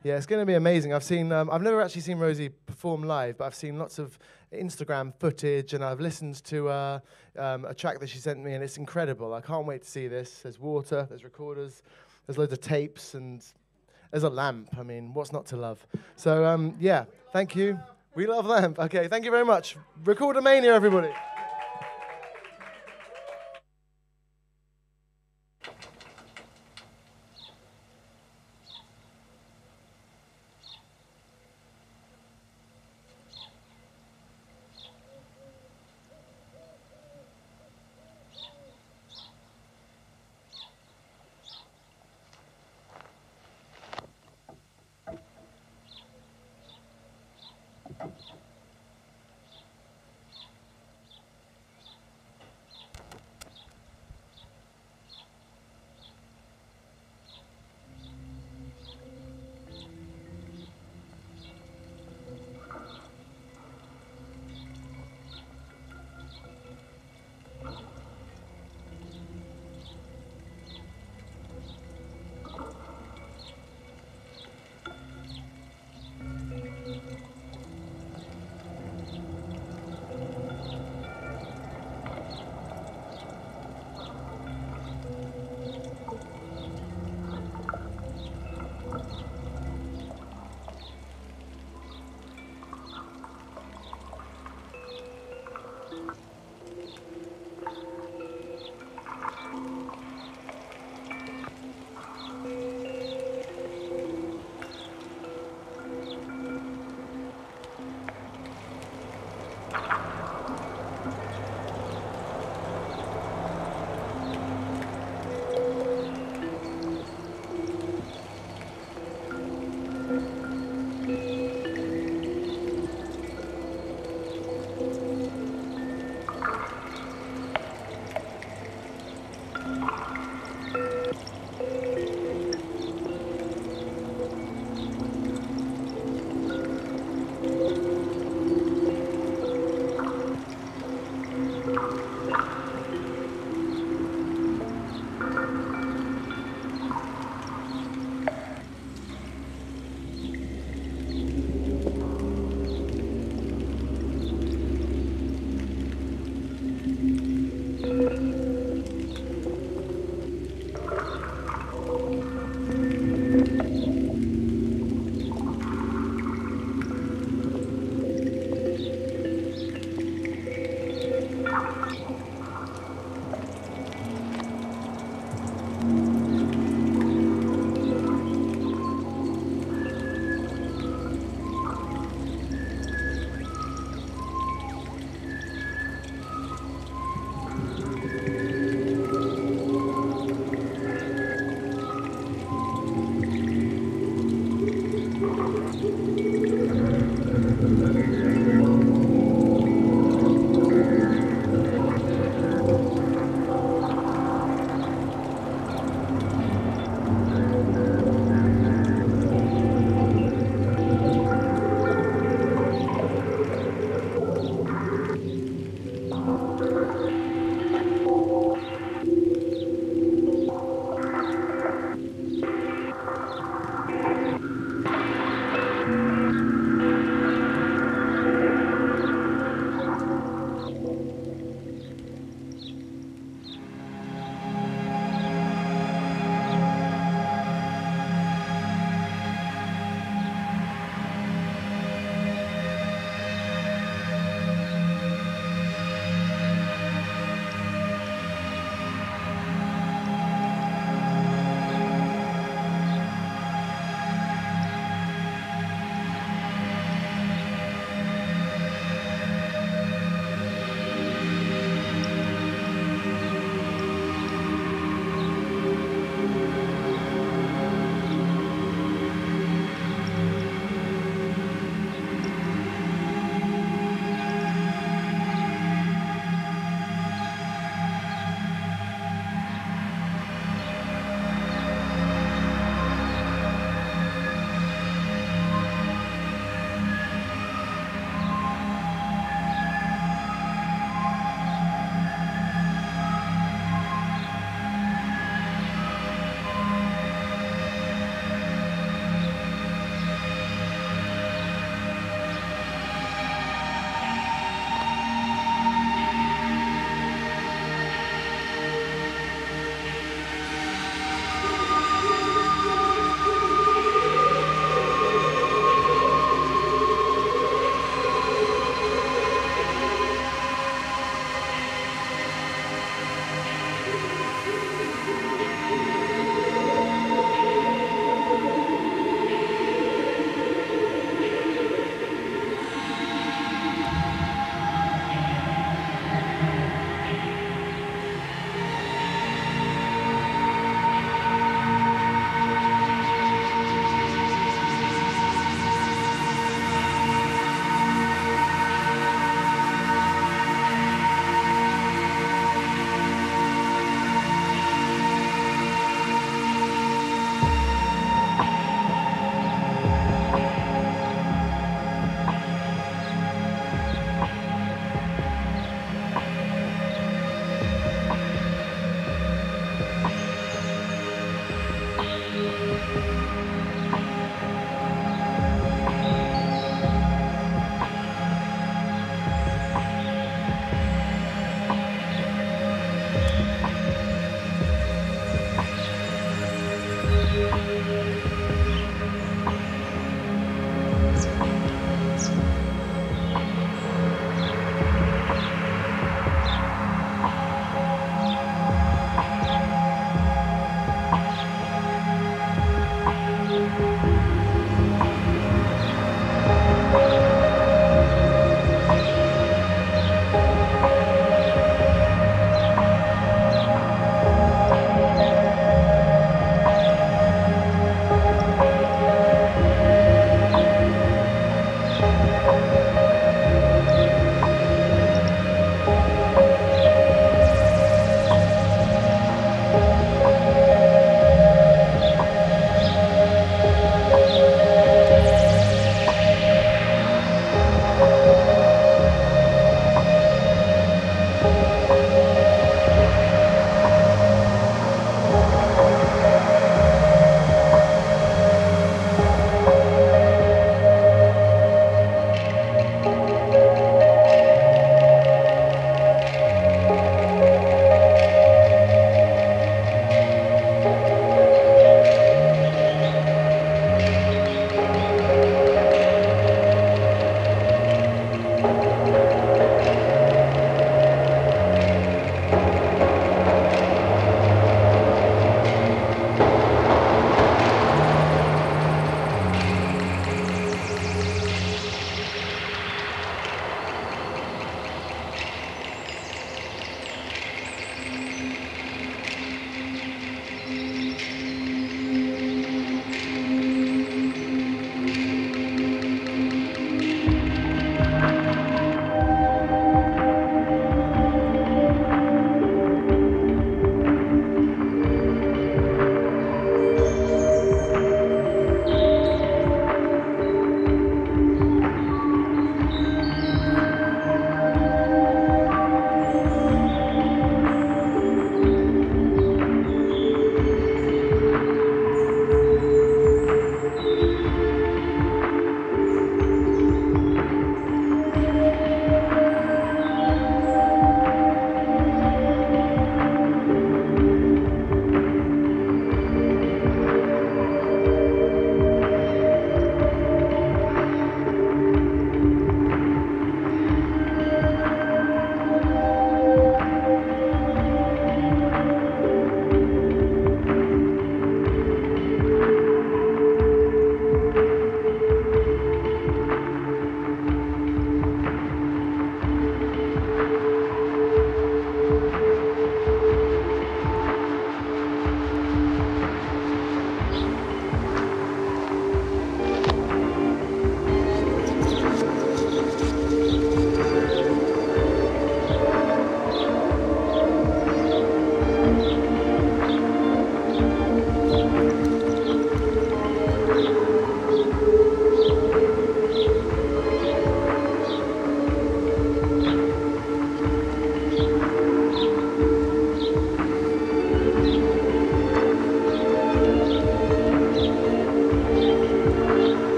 Yeah, it's going to be amazing. I've never actually seen Rosie perform live, but I've seen lots of Instagram footage, and I've listened to a track that she sent me, and it's incredible. I can't wait to see this. There's water, there's recorders, there's loads of tapes, and there's a lamp. I mean, what's not to love? So, yeah, thank you. We love lamp. Okay, thank you very much. Recorder Mania, everybody.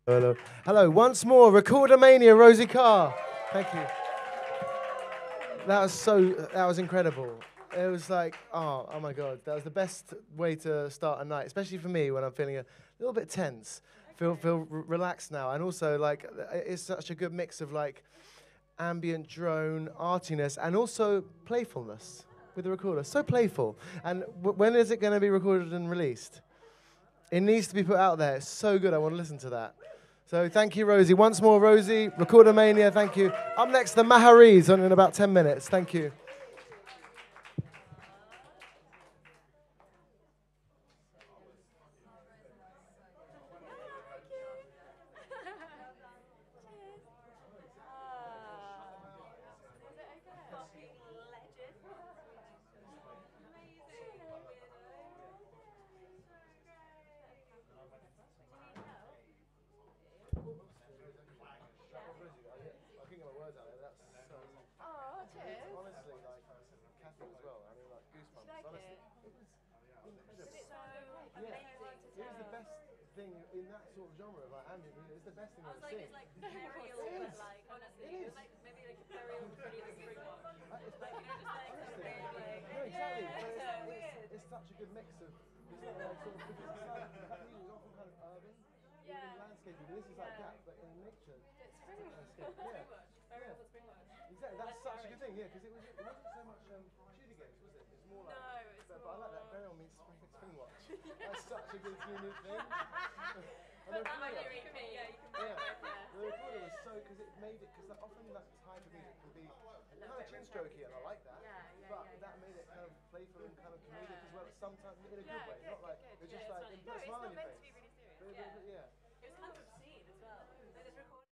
Hello. Hello. Once more, Recorder Mania, Rosie Carr. Thank you. That was incredible. It was like, oh my God, that was the best way to start a night, especially for me when I'm feeling a little bit tense. Feel relaxed now, and also like it's such a good mix of like ambient drone artiness and also playfulness with the recorder. So playful. And when is it going to be recorded and released? It needs to be put out there. It's so good. I want to listen to that. So thank you, Rosie. Once more, Rosie. Recorder Mania, thank you. Up next, the Maharis in about 10 minutes. Thank you. Thing in that sort of genre of like ambient music, it's the best thing I've ever seen. It's like very real, like honestly, it's like maybe like a very old pretty like spring watch. Like just like honestly, no, exactly. But it's such a good mix of this sort of because it's like that music is often kind of urban, even landscape. But this is like that, but in nature. It's spring watch. Yeah. Very old spring watch. Exactly. That's such a good thing. Yeah, because it wasn't so much shooting games, was it? It's more like. No, it's but I like that. Very old meets spring watch. That's such a good unique thing. Put that on your EP, yeah, you can put it both, yeah. The recorder was so, because it made it, because often that type of music can be kind of chin strokey, and I like that. But that made it kind of playful and kind of comedic as well, sometimes in a good way. Not like, it's just like, it put a smile on your face. No, it's not meant to be really serious. Yeah. It was kind of obscene as well. Like this recorder.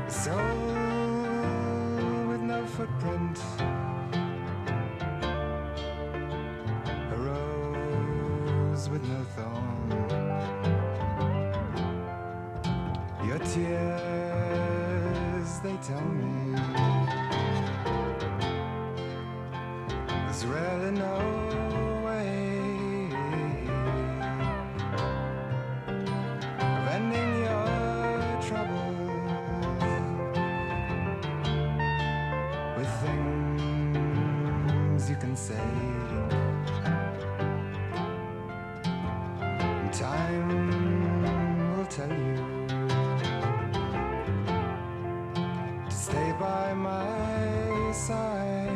A soul with no footprint, a rose with no thorn. Your tears, they tell me there's really no way of ending your troubles with things you can say. And time will tell you to stay by my side,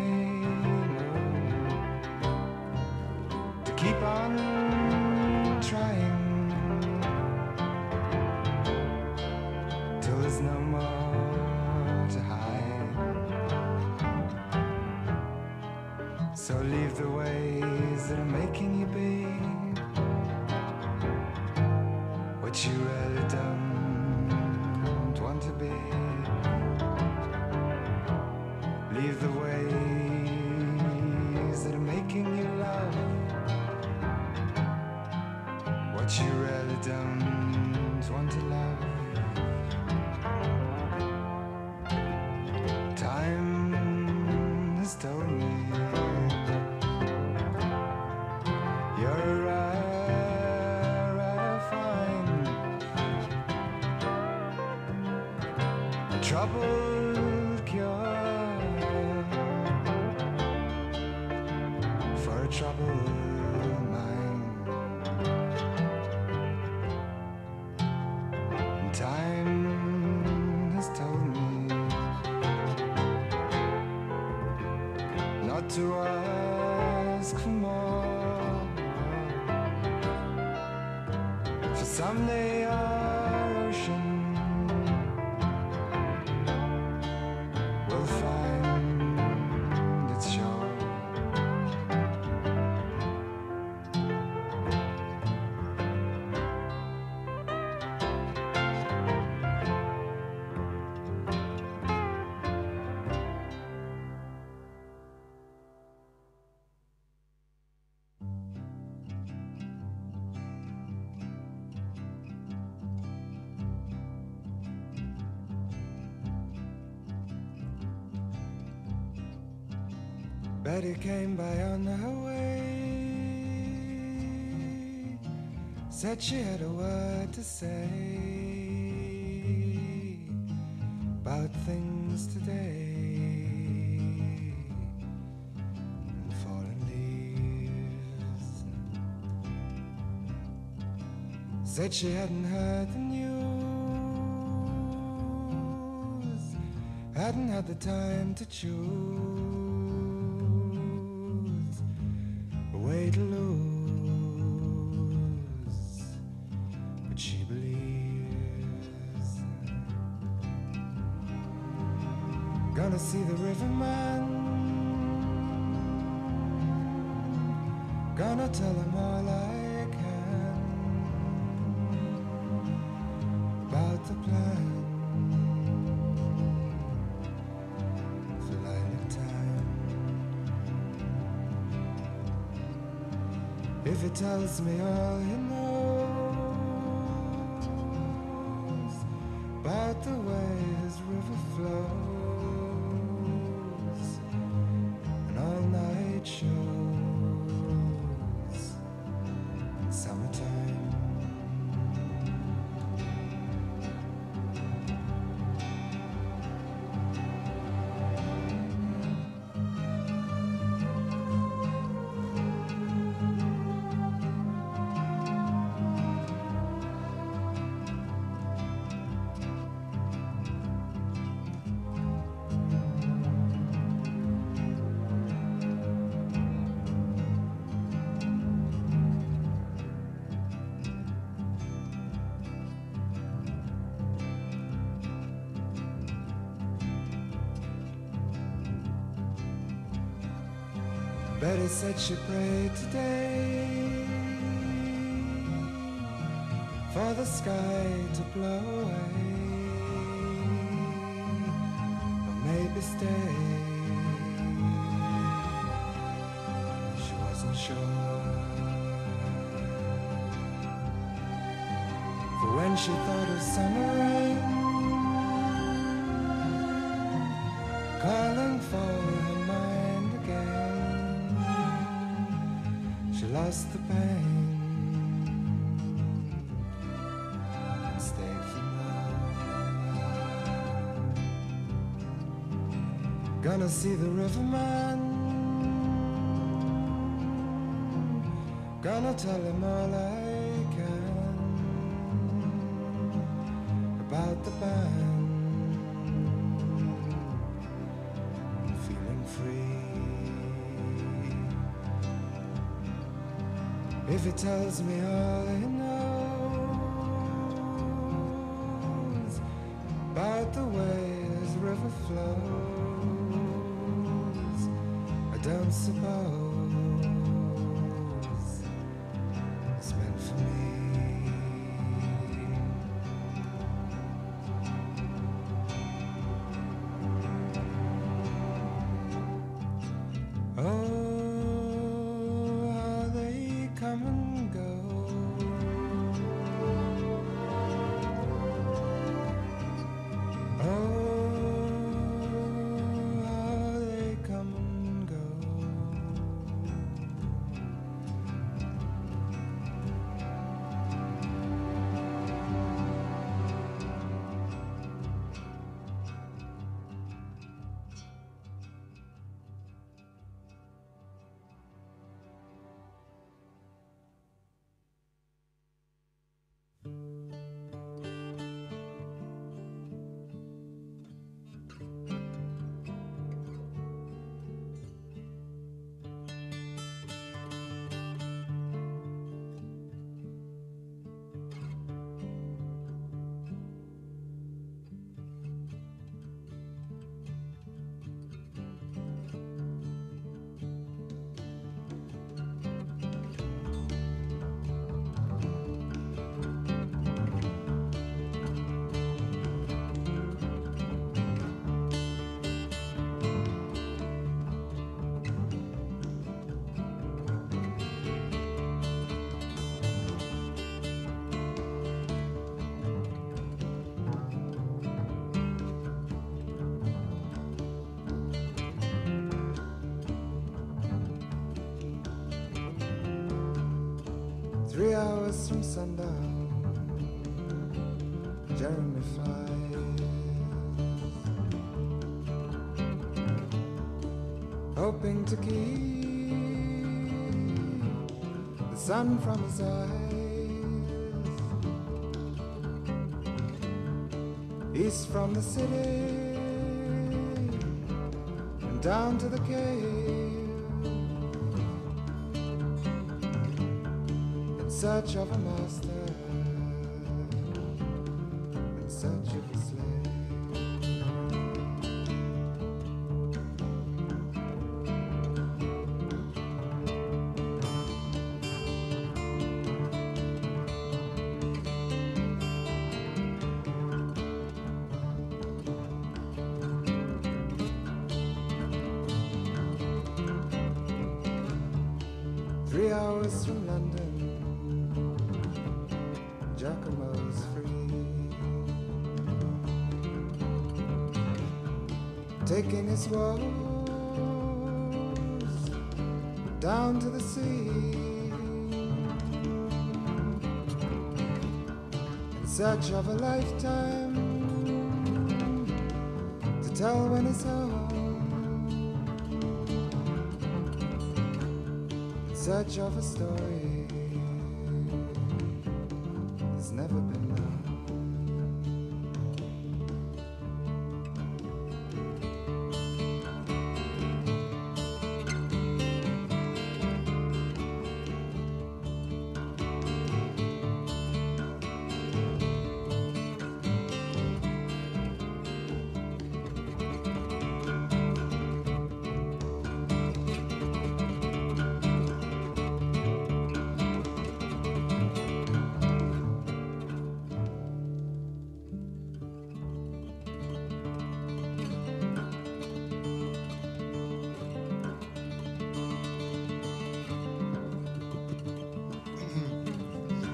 to keep on trying till there's no more to hide. So leave the ways that are making you be what you really don't want to be. Leave the ways that are making you love what you really don't want to love. Time has told me you're a rare find, a troubled cure for a troubled mind. And time has told me not to ask for more, for someday our ocean will find its shore. Betty came by on her way, said she had a word to say about things today and fallen leaves. Said she hadn't heard the news, hadn't had the time to choose way to lose, but she believes. Gonna see the riverman, gonna tell him all I can about the plan for lilac time. If he tells me all he knows about the way his river flows and all night shows in summertime. Betty said she prayed today for the sky to blow away maybe stay. She wasn't sure. For when she thought of summer rain calling for her mind again, she lost the pain and stayed for more. Gonna see the riverman, gonna tell him all I can about the band. Feeling free. If he tells me all he knows about the way his river flows, I don't suppose it's meant for me. Oh, how they come and go. Oh, how they come and go. Three hours from sundown, Jeremy flies, hoping to keep the sun from his eyes. East from the city and down to the cave, in search of a master, in search of a slave. 3 hours from London, Giacomo's free, taking his woes down to the sea, in search of a lifetime to tell when he's home. Search of a story that's never been known.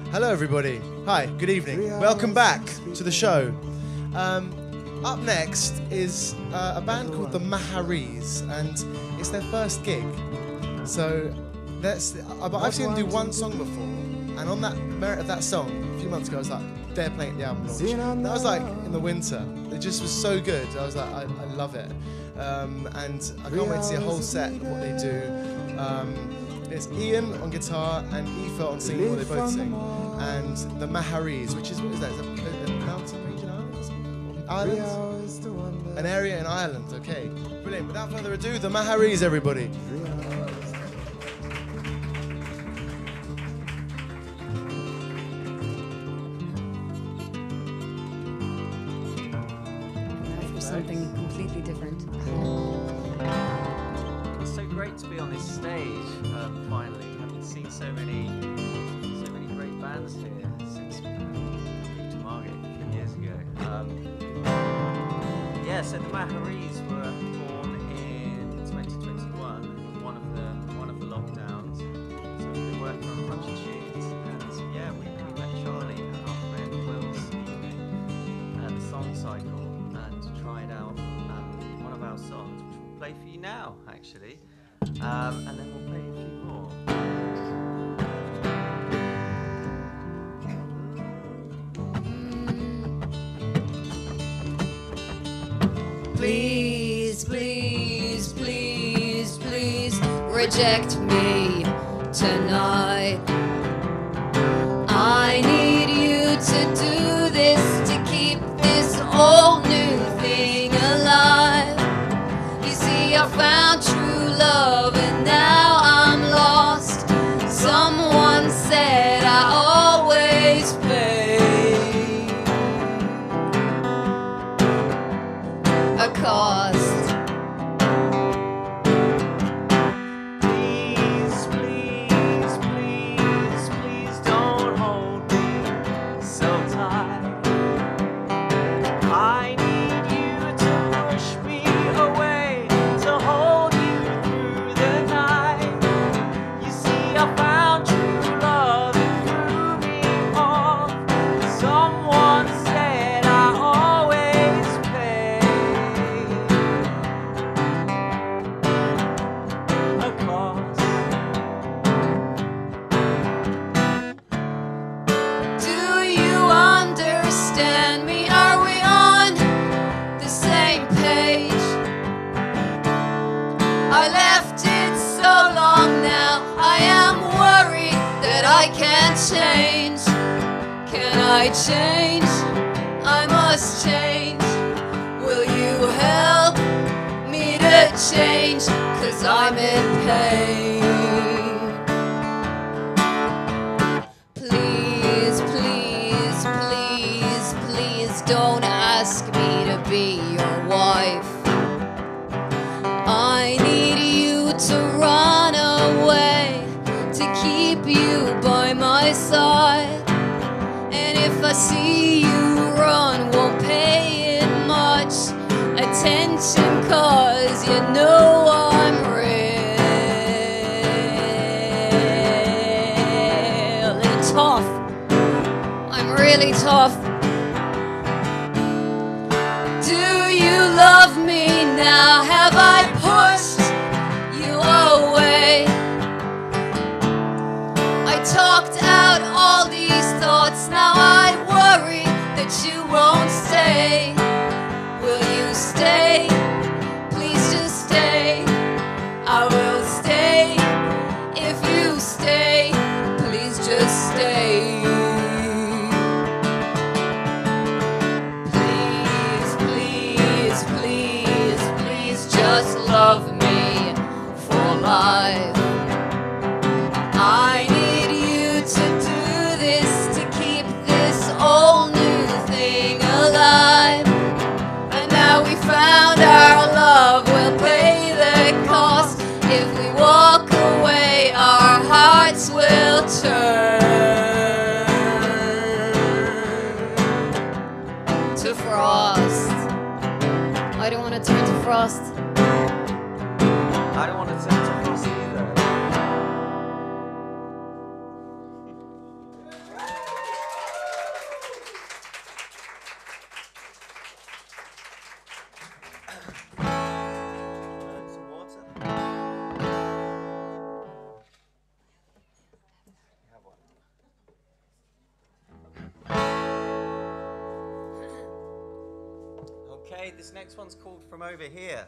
Hello, everybody. Hi, good evening. Welcome back to the show. Up next is a band called the Maharis, and it's their first gig. So I've seen them do one song before, and on that merit of that song, a few months ago, I was like, they're playing at the album launch. That was like in the winter. It just was so good. I was like, I love it. And I can't wait to see a whole set of what they do. It's Ian on guitar and Aoife on singing, or they both sing. And the Maharis, which is, what is that? Is it a mountain region island? An area in Ireland, okay. Brilliant. Without further ado, the Maharis, everybody. Something completely different. It's so great to be on this stage, finally. Having seen so many great bands here since moved to Margate a few years ago. Yeah, so the Maharis were born in 2021, one of the lockdowns. So we've been working on a bunch of tunes, and yeah, we met Charlie and our friend Will's evening at the Song Cycle. Tried out one of our songs, which we'll play for you now, actually, and then we'll play a few more. Please, please, please, please reject me tonight. I need you to do this to keep this old new thing alive. You see, I found true love and now I'm lost. Someone said I always pay a cost. Please, please, please, please don't hold me so tight. I need you to push me away, to hold you through the night. You see, I found true love and threw me off. Someone said I always pay a cost. Do you understand me? Are we on the same page? I left it so long now. I am worried that I can't change. Can I change? I must change. Will you help me to change? 'Cause I'm in pain. Please, please, please, please don't ask me to be your wife. I need you to run away, to keep you by my side. And if I see you run, won't pay it much attention, 'cause you know I'm really tough. I'm really tough. Do you love me now? Have I pushed you away? I talked out all these thoughts. Now I worry that you won't stay. Will you stay? Please just stay. I will stay. If you stay, please just stay. Please, please, please, please just love me for life. I need you to do this, to keep this old new thing alive. And now we found our love, we'll pay the cost. If we walk away, our hearts will turn to frost. I don't want to turn to frost. I don't want to turn to frost either. Okay, this next one's called From Over Here.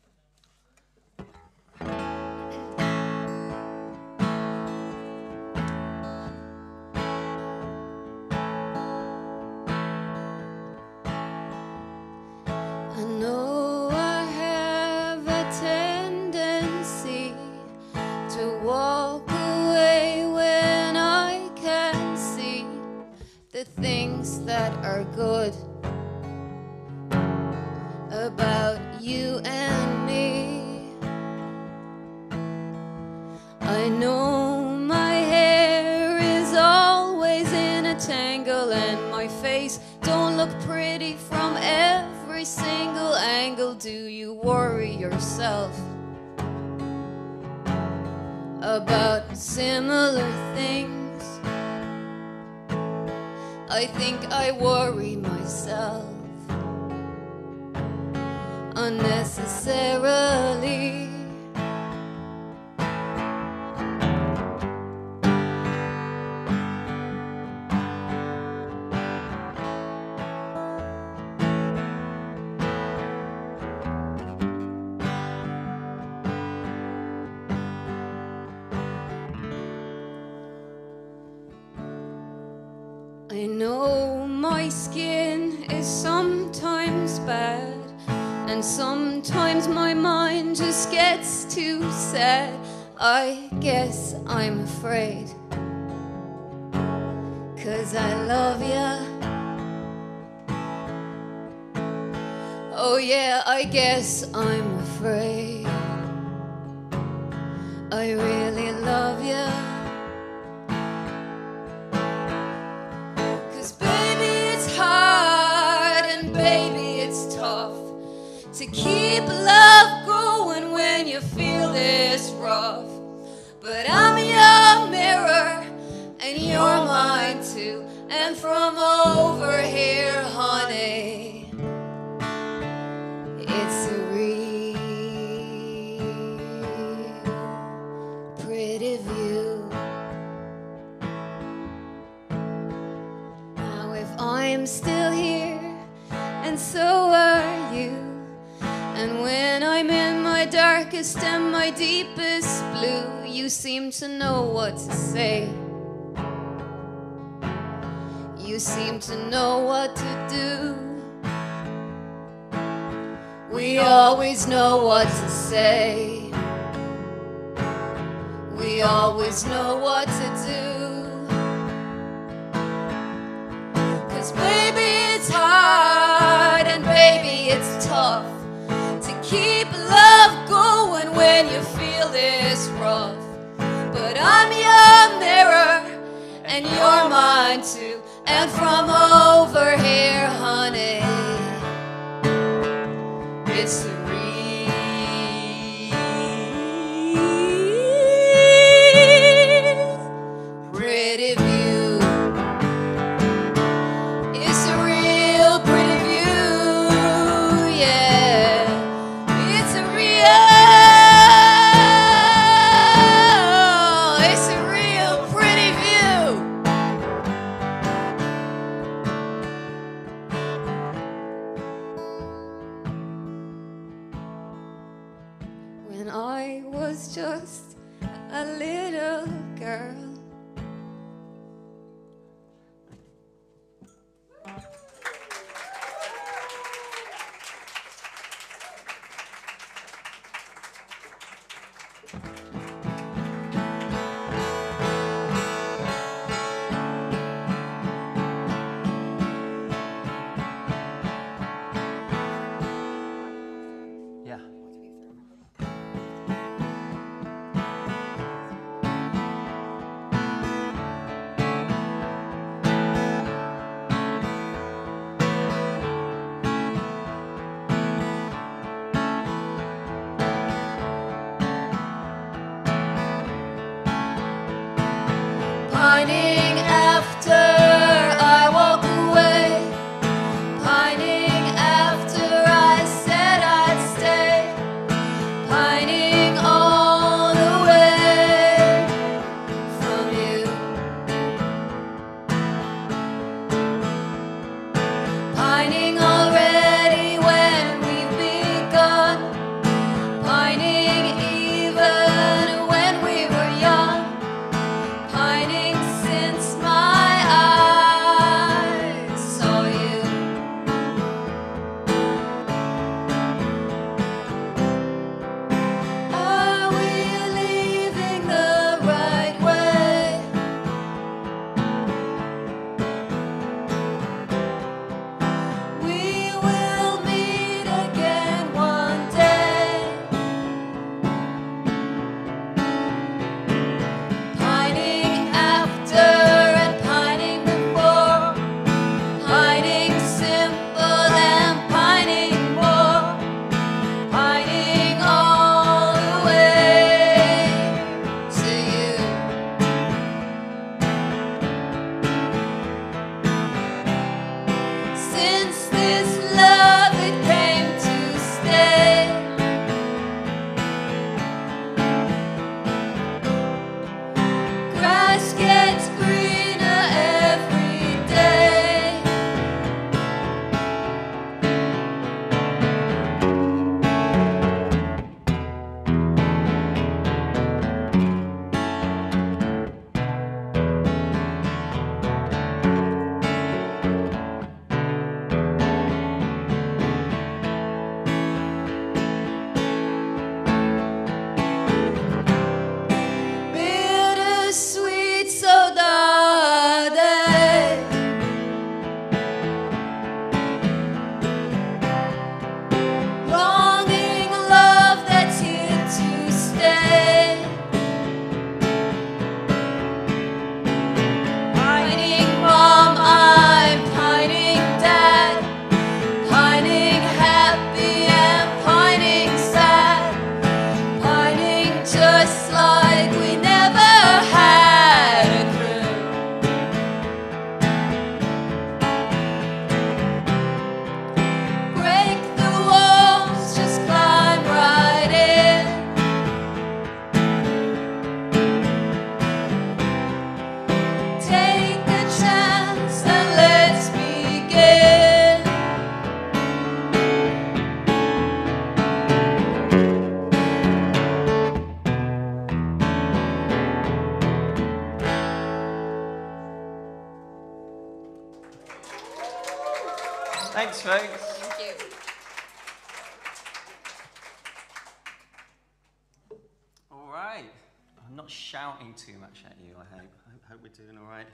I know I have a tendency to walk away when I can see the things that are good about you and me. I know my hair is always in a tangle and my face don't look pretty from every single angle. Do you worry yourself about similar things? I think I worry myself unnecessarily. I know my skin is sometimes bad, and sometimes my mind just gets too sad. I guess I'm afraid, 'cause I love ya. Oh yeah, I guess I'm afraid. I really love ya. To keep love going when you feel this rough. But I'm your mirror and you're mine too. And from over here, honey, it's a real pretty view. Now if I'm still here and so are you, and when I'm in my darkest and my deepest blue, you seem to know what to say. You seem to know what to do. We always know what to say. We always know what to do. 'Cause baby, it's hard and baby, it's tough to keep love going when you feel this rough. But I'm your mirror and you're mine too. And from over here, honey, it's the real pretty view. It's a real pretty view, yeah. It's a real pretty view. When I was just a little girl, Yeah. Thanks, folks. Thank you. All right. I'm not shouting too much at you, I hope. I hope we're doing all right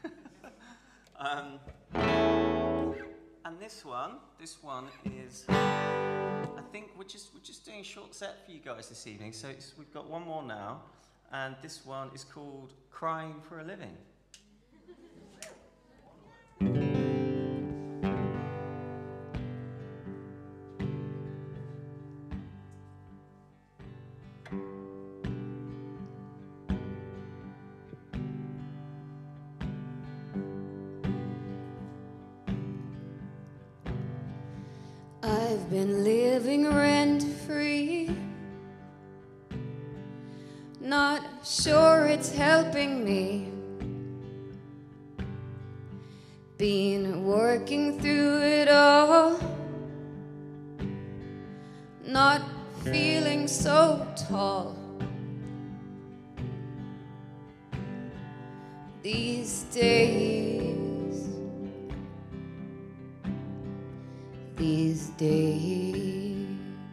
here. And this one is, I think we're just doing a short set for you guys this evening. So we've got one more now, and this one is called Crying for a Living. I've been living rent-free, not sure it's helping me. Been working through it all, not feeling so tall. These days, these days,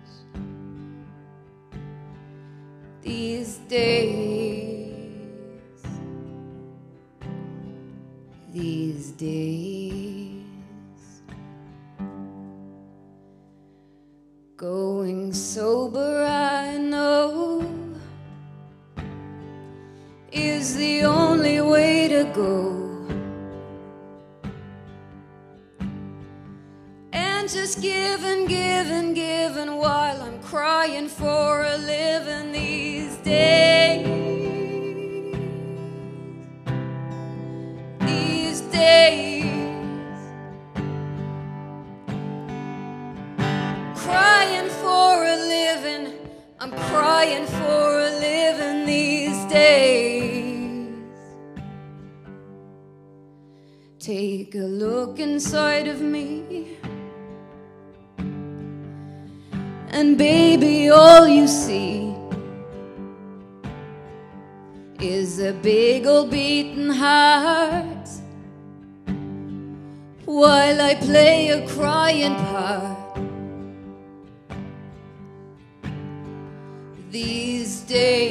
these days, these days, going sober I know is the only way to go. Just giving while I'm crying for a living these days. These days, crying for a living. I'm crying for a living these days. Take a look inside of me, and baby, all you see is a big old beating heart, while I play a crying part. These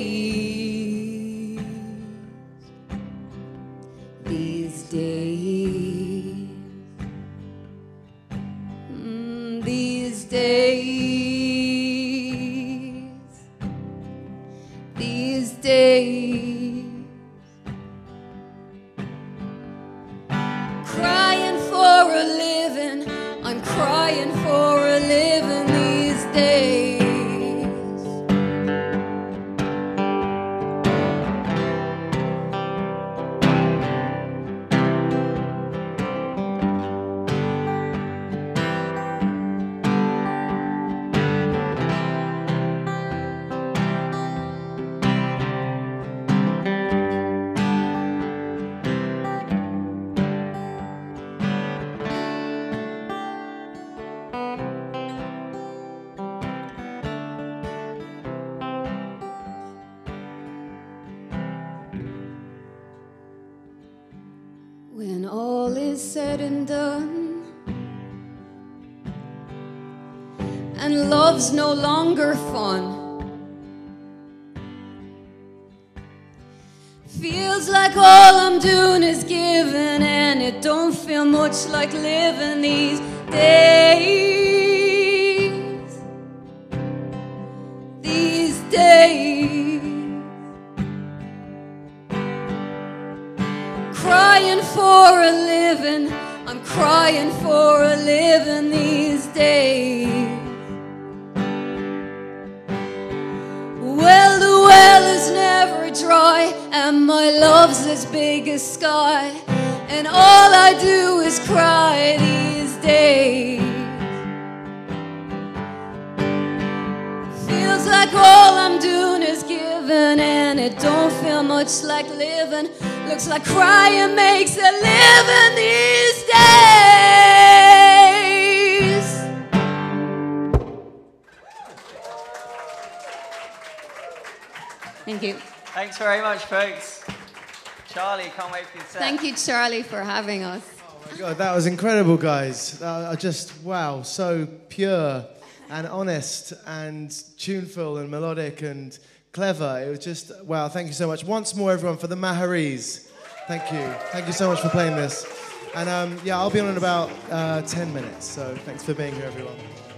days, these days, these days, these days, crying for a living. I'm crying for a living these days. When all is said and done, and love's no longer fun, feels like all I'm doing is giving, and it don't feel much like living these days. These days, crying for a living. I'm crying for a living these days. Well, the well is never dry, and my love's as big as sky, and all I do is cry these days. Feels like all I'm doing is giving, and it don't feel much like living. Looks like crying makes a living these days. Thank you. Thanks very much, folks. Charlie, can't wait for your set. Thank you, Charlie, for having us. Oh, God, that was incredible, guys. Just, wow, so pure and honest and tuneful and melodic and clever. It was just, wow, thank you so much. Once more, everyone, for the Maharis. Thank you. Thank you so much for playing this. And yeah, I'll be on in about 10 minutes, so thanks for being here, everyone.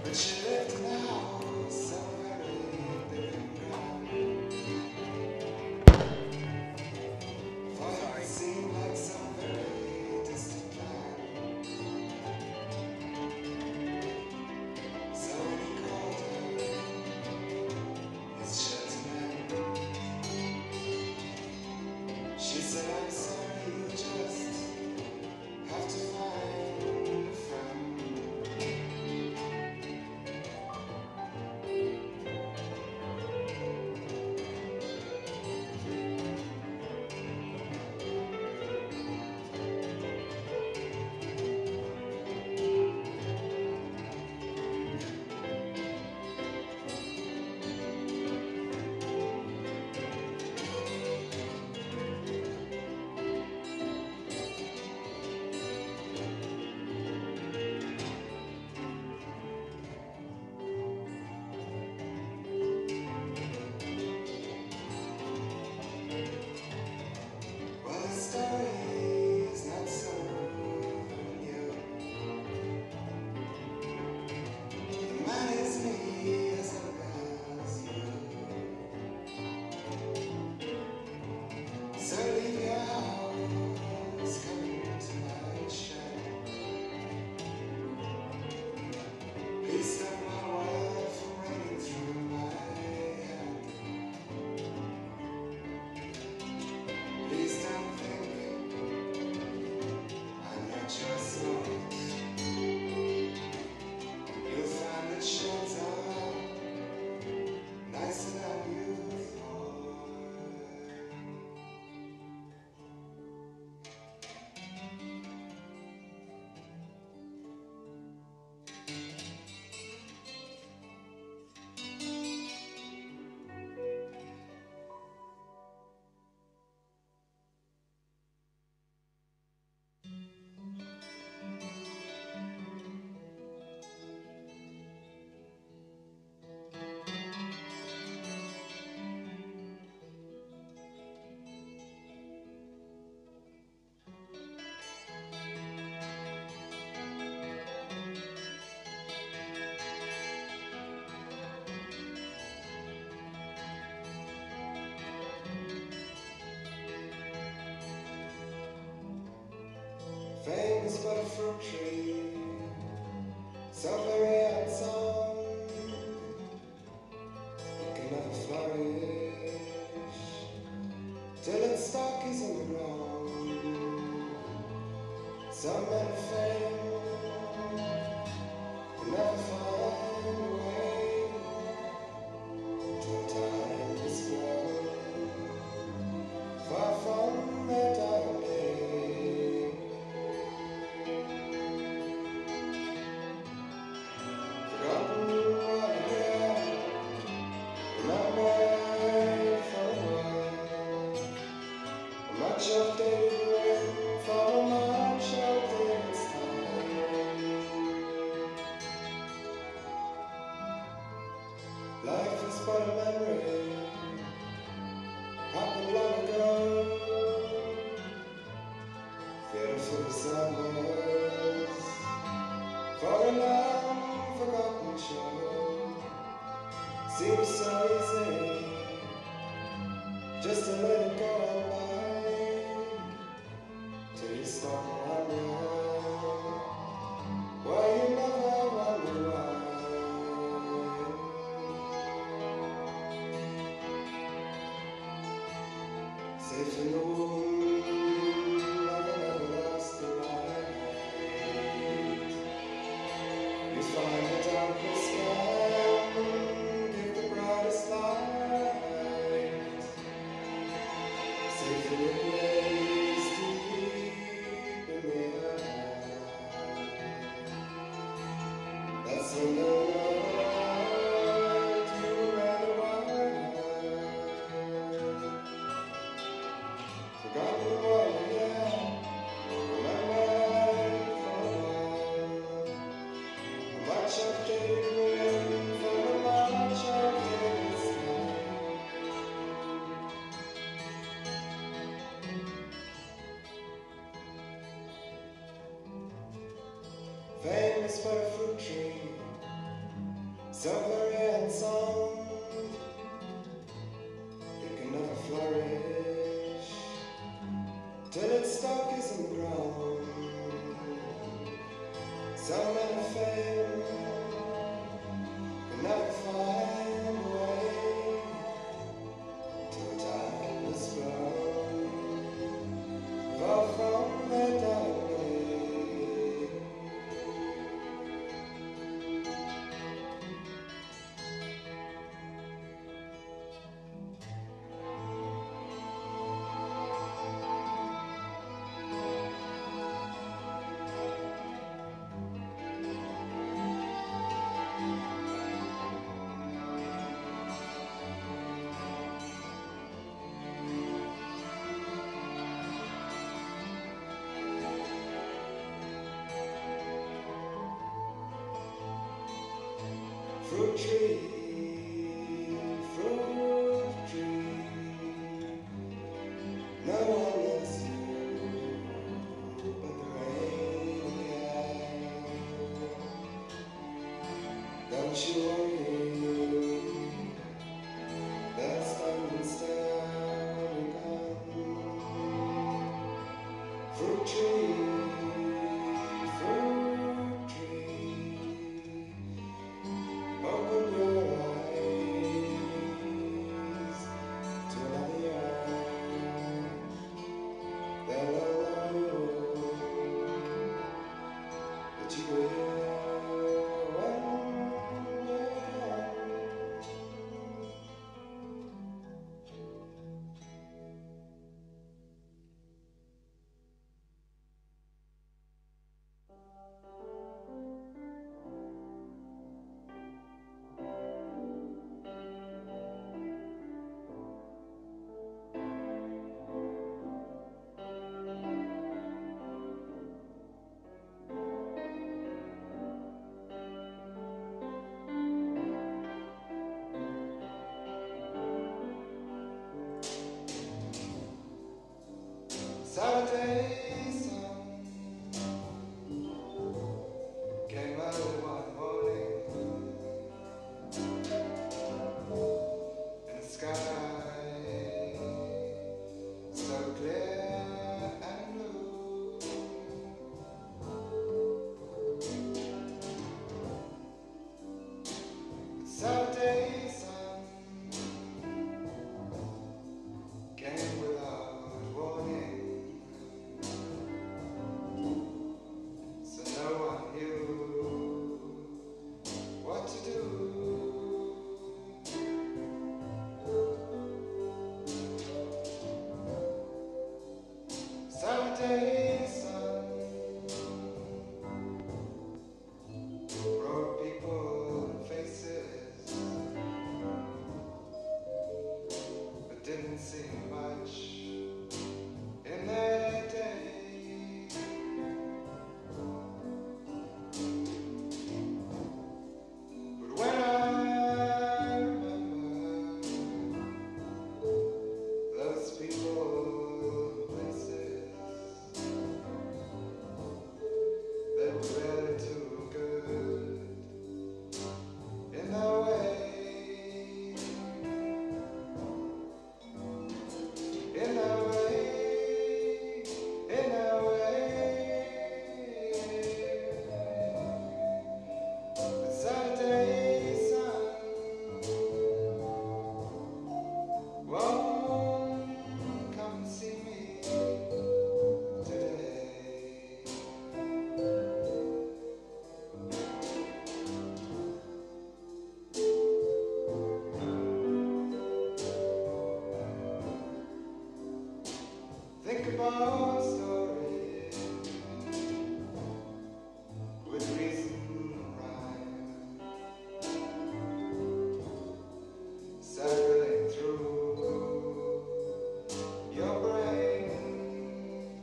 Famous for the fruit tree, so very handsome, it can never flourish till its stalk is in the ground. Some men of fame can never find a way to a timeless ground, far from their dying day. Life is but a memory, happened long ago. Fearful summers for a long forgotten show. Seems so easy just to let it go on by, till you stop and wonder why you never wonder why. Safe in the womb of an everlasting night, you find the darkness can give the bright but a fruit tree, so very handsome, it can never flourish till its stalk isn't grown. Some men of fame can never find a way to a timeless ground, far from their dark day. Fruit tree, fruit tree, no one loves you but the rain. Don't you worry, that's done and gone. Fruit tree, fruit tree, open your eyes to another year. They'll all know that you were here when you're young. Saturday sun came early one morning, and the sky so clear and blue. Saturday sun came without warning, so no one knew what to do. Saturday sun brought people and faces, but didn't seem much in their day. But when I remember those people and places, they were really too good in their way, in their way, in their way. The Saturday sun won't come and see me today. Think about a story with reason and rhyme, circling through your brain.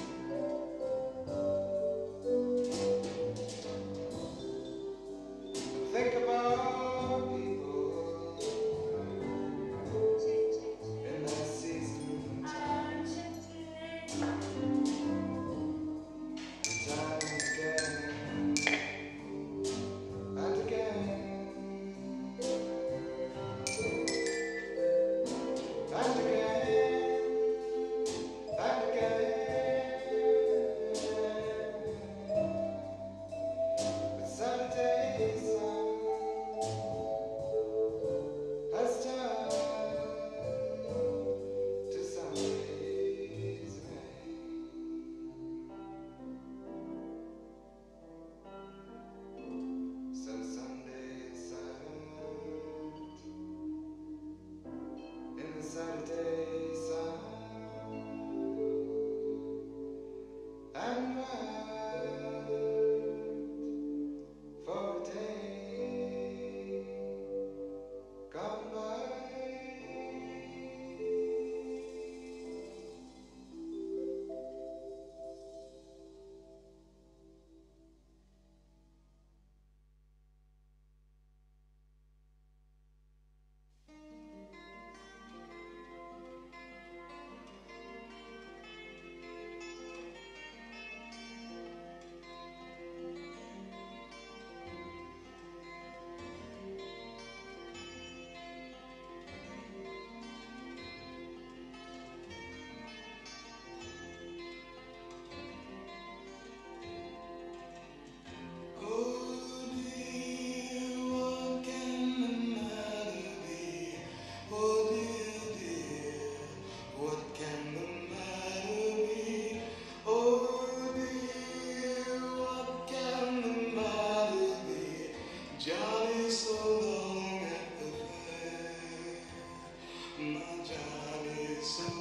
Think about people in their season time.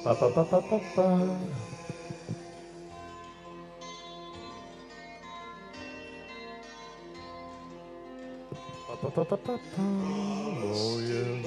Ba ba ba ba ba ba. Ba ba ba ba ba ba. Oh yeah.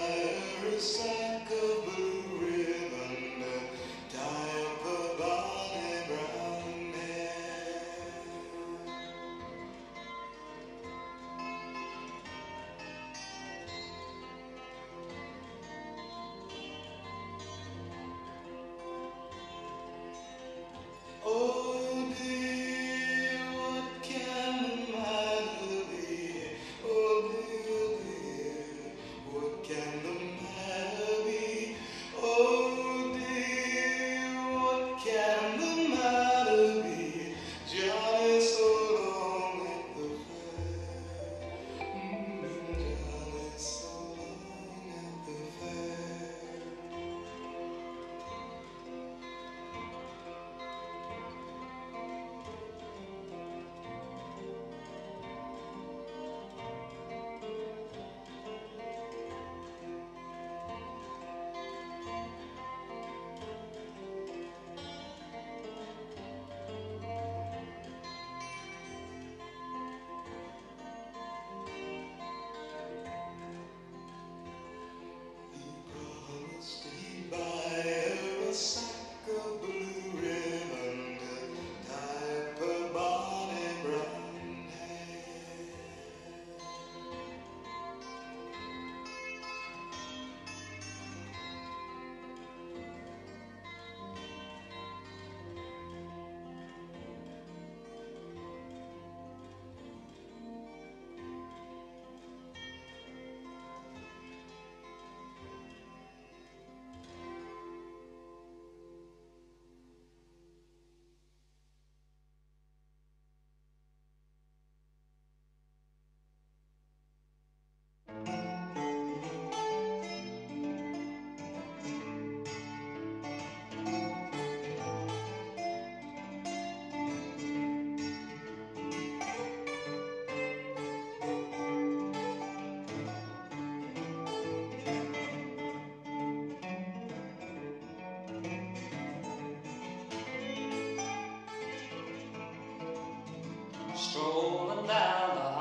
Strolling down the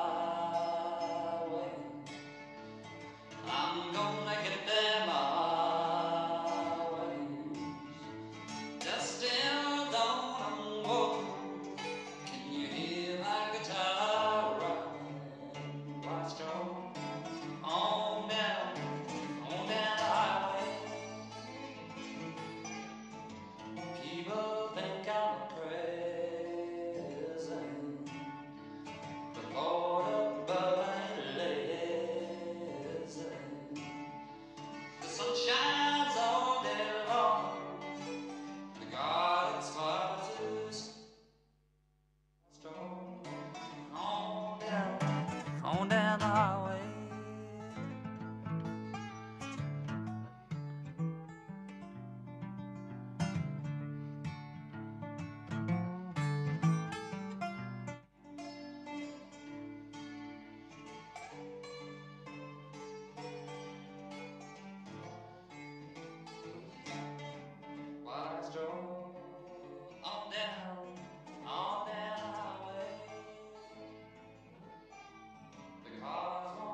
highway, I'm gonna get them highways. Just still don't walk. Can you hear my guitar run? Why stroll on down the highway? People think I'm crazy, but Lord above ain't lazy. The sun shines all day long. The garden's flowers stroll on down the highway. While I stroll on down the highway, the cars won't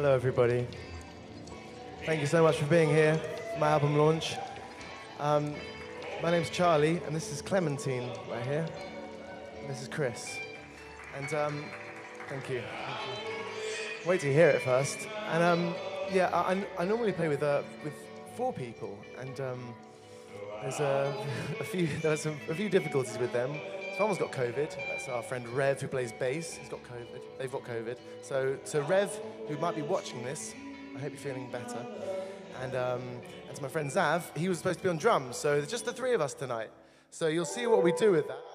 Hello, everybody. Thank you so much for being here for my album launch. My name's Charlie, and this is Clementine right here. And this is Chris. And thank you. Wait till you hear it first. And yeah, I normally play with 4 people, and there's a few difficulties with them. Someone's got COVID. That's our friend Rev, who plays bass. He's got COVID. They've got COVID. So Rev, who might be watching this, I hope you're feeling better. And to my friend Zav, he was supposed to be on drums. So there's just the 3 of us tonight. So you'll see what we do with that.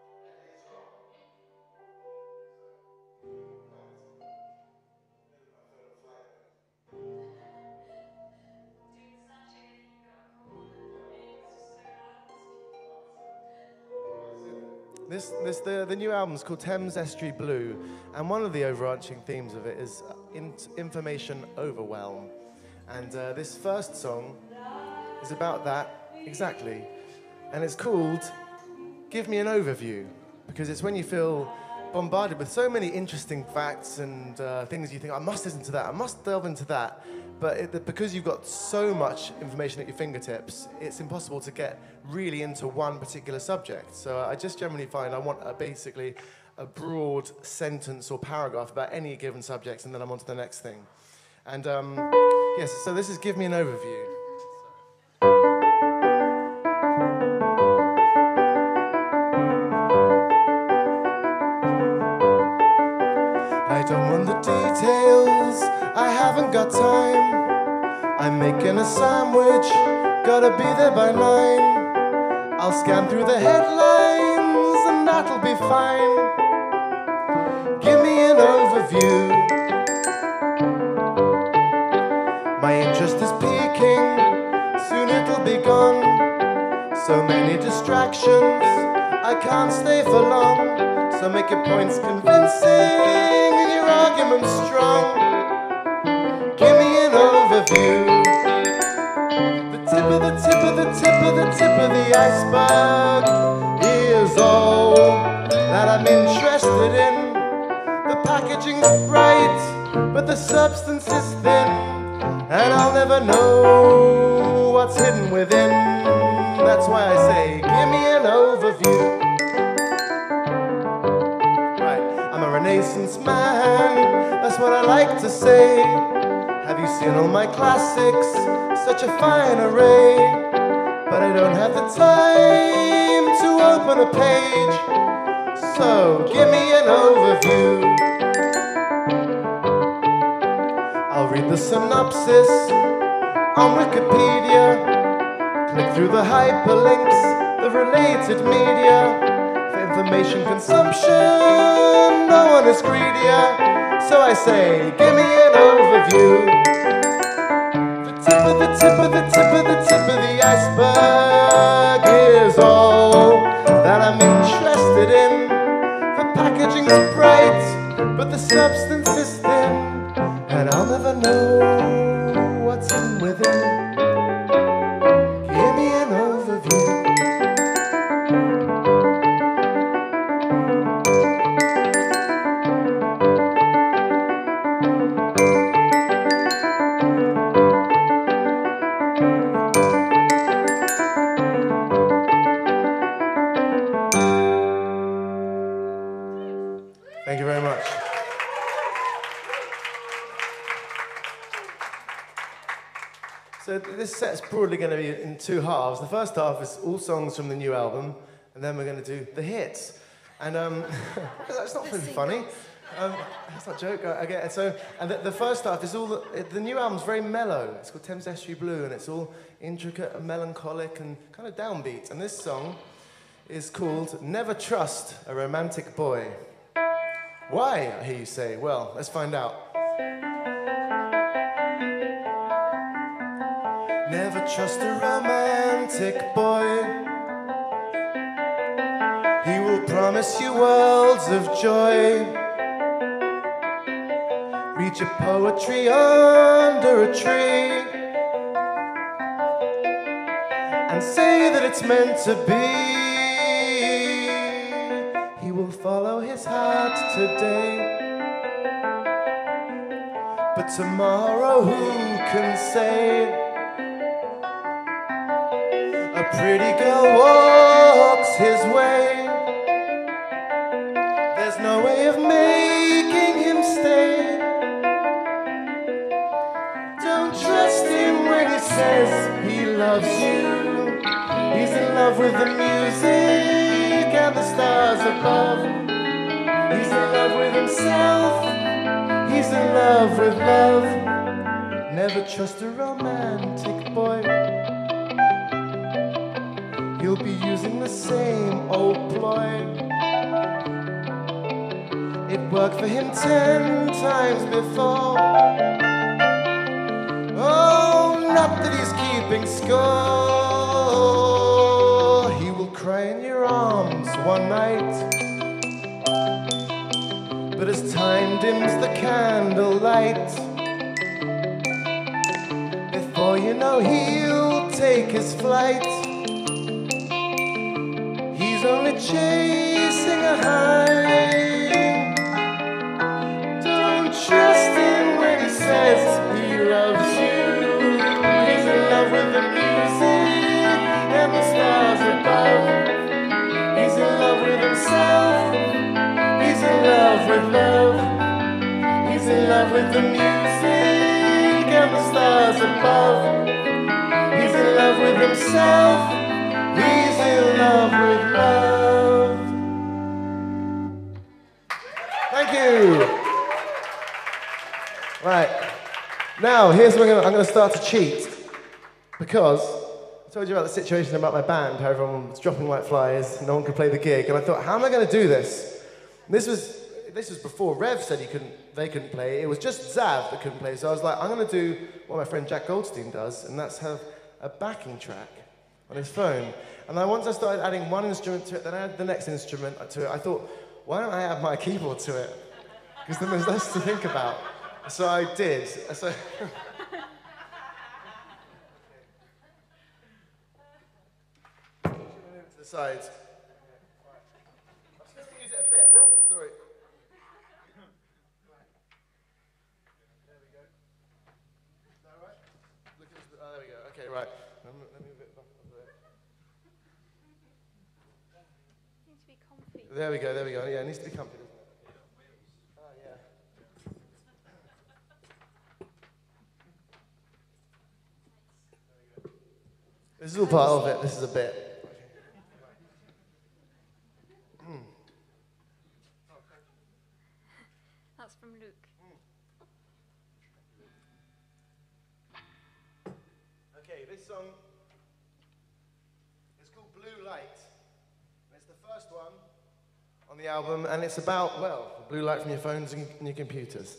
The new album's called Thames Estuary Blue, and one of the overarching themes of it is information overwhelm. And this first song is about that, exactly. And it's called Give Me an Overview, because it's when you feel bombarded with so many interesting facts and things you think, I must listen to that, I must delve into that. But because you've got so much information at your fingertips, it's impossible to get really into one particular subject. So I just generally find I want basically a broad sentence or paragraph about any given subject, and then I'm on to the next thing. And yes, so this is Give Me an Overview. I don't want the details, I haven't got time. I'm making a sandwich, gotta be there by 9. I'll scan through the headlines and that'll be fine. Give me an overview. My interest is peaking, soon it'll be gone. So many distractions, I can't stay for long. So make your points convincing and your arguments strong. Give me an overview. The tip of the tip of the tip of the tip of the iceberg is all that I'm interested in. The packaging's bright, but the substance is thin, and I'll never know what's hidden within. That's why I say, give me an overview. I'm a Renaissance man, that's what I like to say. Have you seen all my classics? Such a fine array. But I don't have the time to open a page. So give me an overview. I'll read the synopsis on Wikipedia. Click through the hyperlinks, the related media. Information consumption, no one is greedier. So I say, give me an overview. The tip of the tip of the tip of the tip of the iceberg is all that I'm interested in. The packaging's bright, but the substance is thin, and I'll never know what's in within. Give me an overview. Thank you very much. So this set's broadly going to be in 2 halves. The first half is all songs from the new album, and then we're going to do the hits. And that's not really funny. That's not a joke. I get it. So, and the first half is all the new album's very mellow. It's called Thames Estuary Blue, and it's all intricate and melancholic and kind of downbeat. And this song is called Never Trust a Romantic Boy. Why, I hear you say? Well, let's find out. Never trust a romantic boy. He will promise you worlds of joy. Read your poetry under a tree and say that it's meant to be. He will follow his heart today, but tomorrow, who can say? A pretty girl walks his way. There's no way of making him stay. Don't trust him when he says he loves you. He's in love with the music and the stars above. He's in love with himself. He's in love with love. Never trust a romantic boy. He'll be using the same old ploy. It worked for him 10 times before. Oh, not that he's keeping score. He will cry in your arms one night. But as time dims the candlelight, before you know he'll take his flight. He's only chasing a high. Don't trust him when he says he loves you. He's in love with the music and the stars above. He's in love with himself. He's in love with love. He's in love with the music and the stars above. He's in love with himself. He's in love with love. Thank you. Right. Now, here's where I'm going to start to cheat. Because I told you about the situation about my band, how everyone was dropping like flies, no one could play the gig, and I thought, how am I going to do this? This was before Rev said they couldn't play. It was just Zav that couldn't play. So I was like, I'm going to do what my friend Jack Goldstein does, and that's have a backing track on his phone. And then once I started adding one instrument to it, then I added the next instrument to it. I thought, why don't I add my keyboard to it? Because then there's less to think about. So I did. So to the side. I'm supposed to use it a bit. Oh, sorry. There we go. Is that right? Look at this. Oh, there we go. Okay, right. Let me move it back up there. Needs to be comfy. There we go, there we go. Yeah, it needs to be comfy, doesn't it? Oh, yeah. This is all part of it. This is a bit. That's from Luke. Okay, this song is called Blue Light. It's the first one on the album, and it's about, well, blue light from your phones and your computers.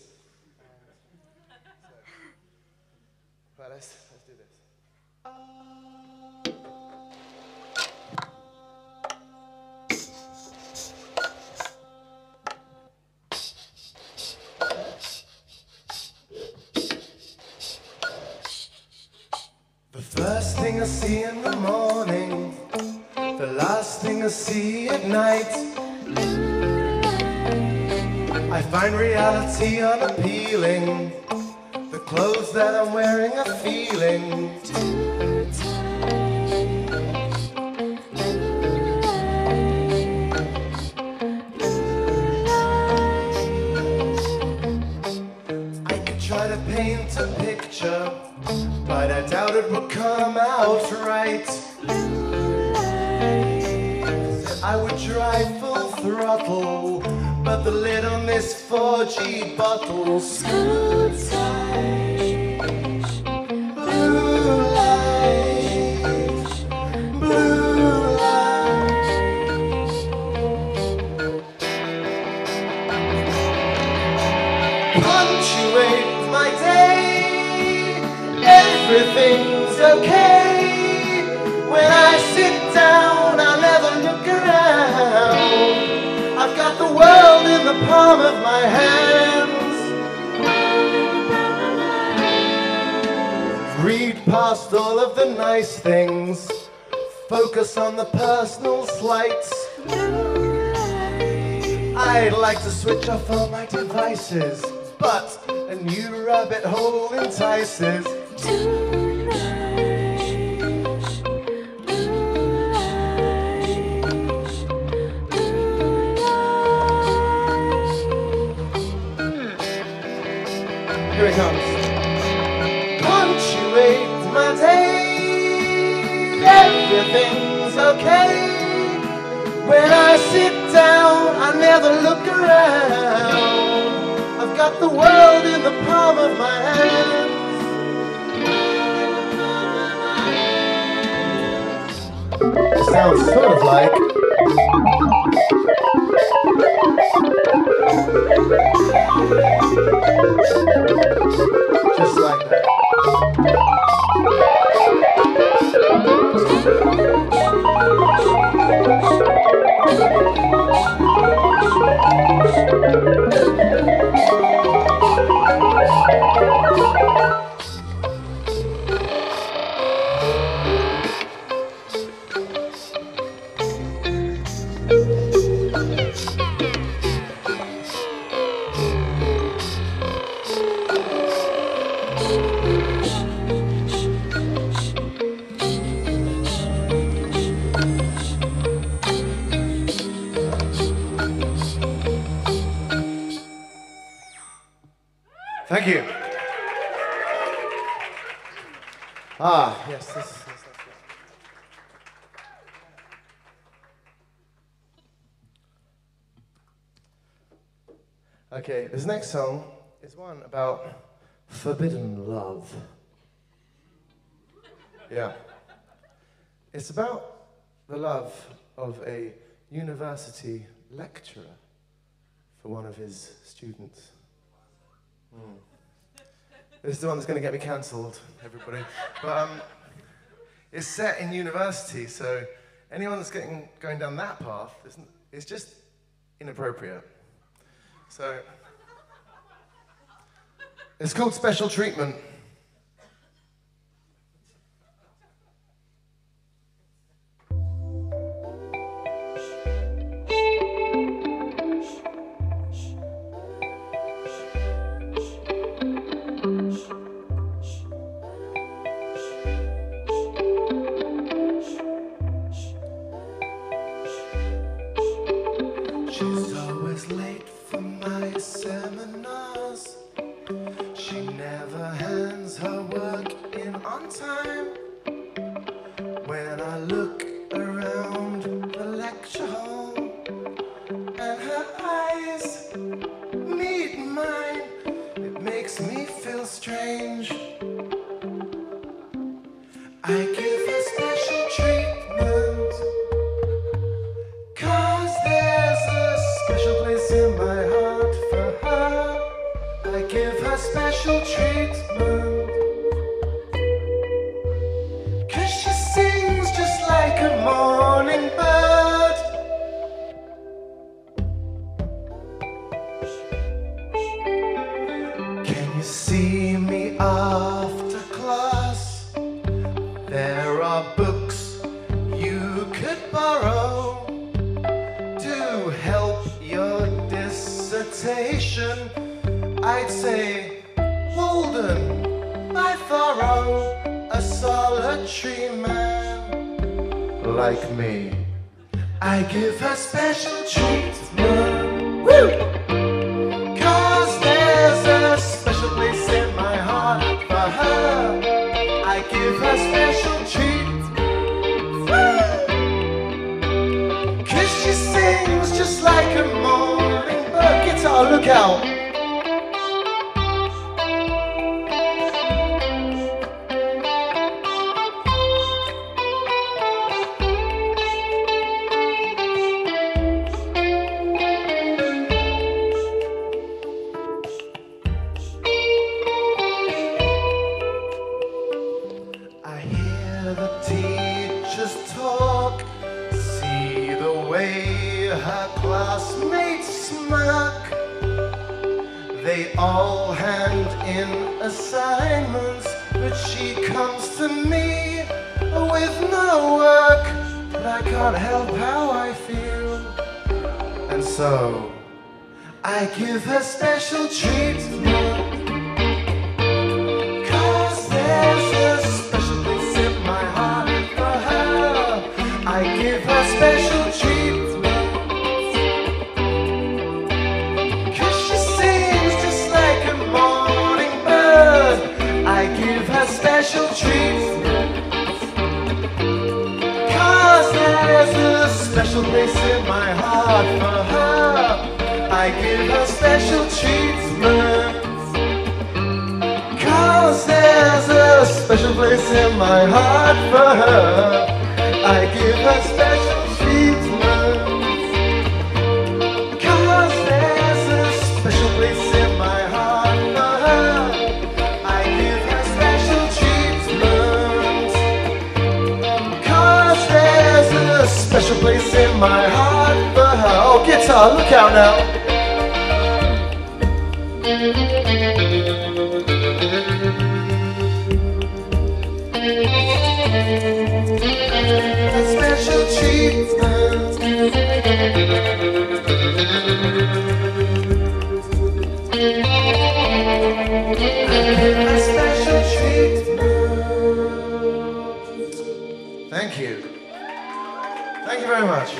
Right, let's do this. The first thing I see in the morning, the last thing I see at night. I find reality unappealing. The clothes that I'm wearing are feeling. I could try to paint a picture, but I doubt it will come out right. I would try full throttle, but the lid on this 4G bottle scoots tight. Blue light, blue light. Punctuate my day. Everything's okay. When I sit down, I never look around. I've got the world in the palm of my hands. Read past all of the nice things. Focus on the personal slights. I'd like to switch off all my devices, but a new rabbit hole entices. Here it comes. Punctuate my day, everything's okay. When I sit down, I never look around. I've got the world in the palm of my hands. It sounds sort of like just like that. Thank you. Ah, yes, that's good. Okay, this next song is one about forbidden love. Yeah. It's about the love of a university lecturer for one of his students. This is the one that's going to get me cancelled, everybody. But it's set in university, so anyone that's going down that path is just inappropriate. So it's called Special Treatment. She's always late for my seminars. She never hands her work in on time. When I look around the lecture hall and her eyes meet mine, it makes me feel strange. I give her special treatment, 'cause there's a special place in my heart for her. I give her special treatment, 'cause she sings just like a morning bird. Can you see me after class? There are books you could borrow to help your dissertation. I'd say Walden by Thoreau, a solitary man like me. I give her special treatment, woo! 'Cause there's a special place in my heart for her. I give her special treatment, woo! 'Cause she sings just like a morning bird. Guitar, look out! I hear the teachers talk, see the way her classmates smirk. They all hand in assignments, but she comes to me with no work. But I can't help how I feel, and so I give her special treatment. place in my heart for her. I give her special treatment. 'Cause there's a special place in my heart for her. I give her special treatment. 'Cause there's a special place in my heart for her. I give her special treatment. 'Cause there's a special place in my heart for her. Oh, guitar, look out now. A special treatment. A special treatment. Thank you. Thank you very much.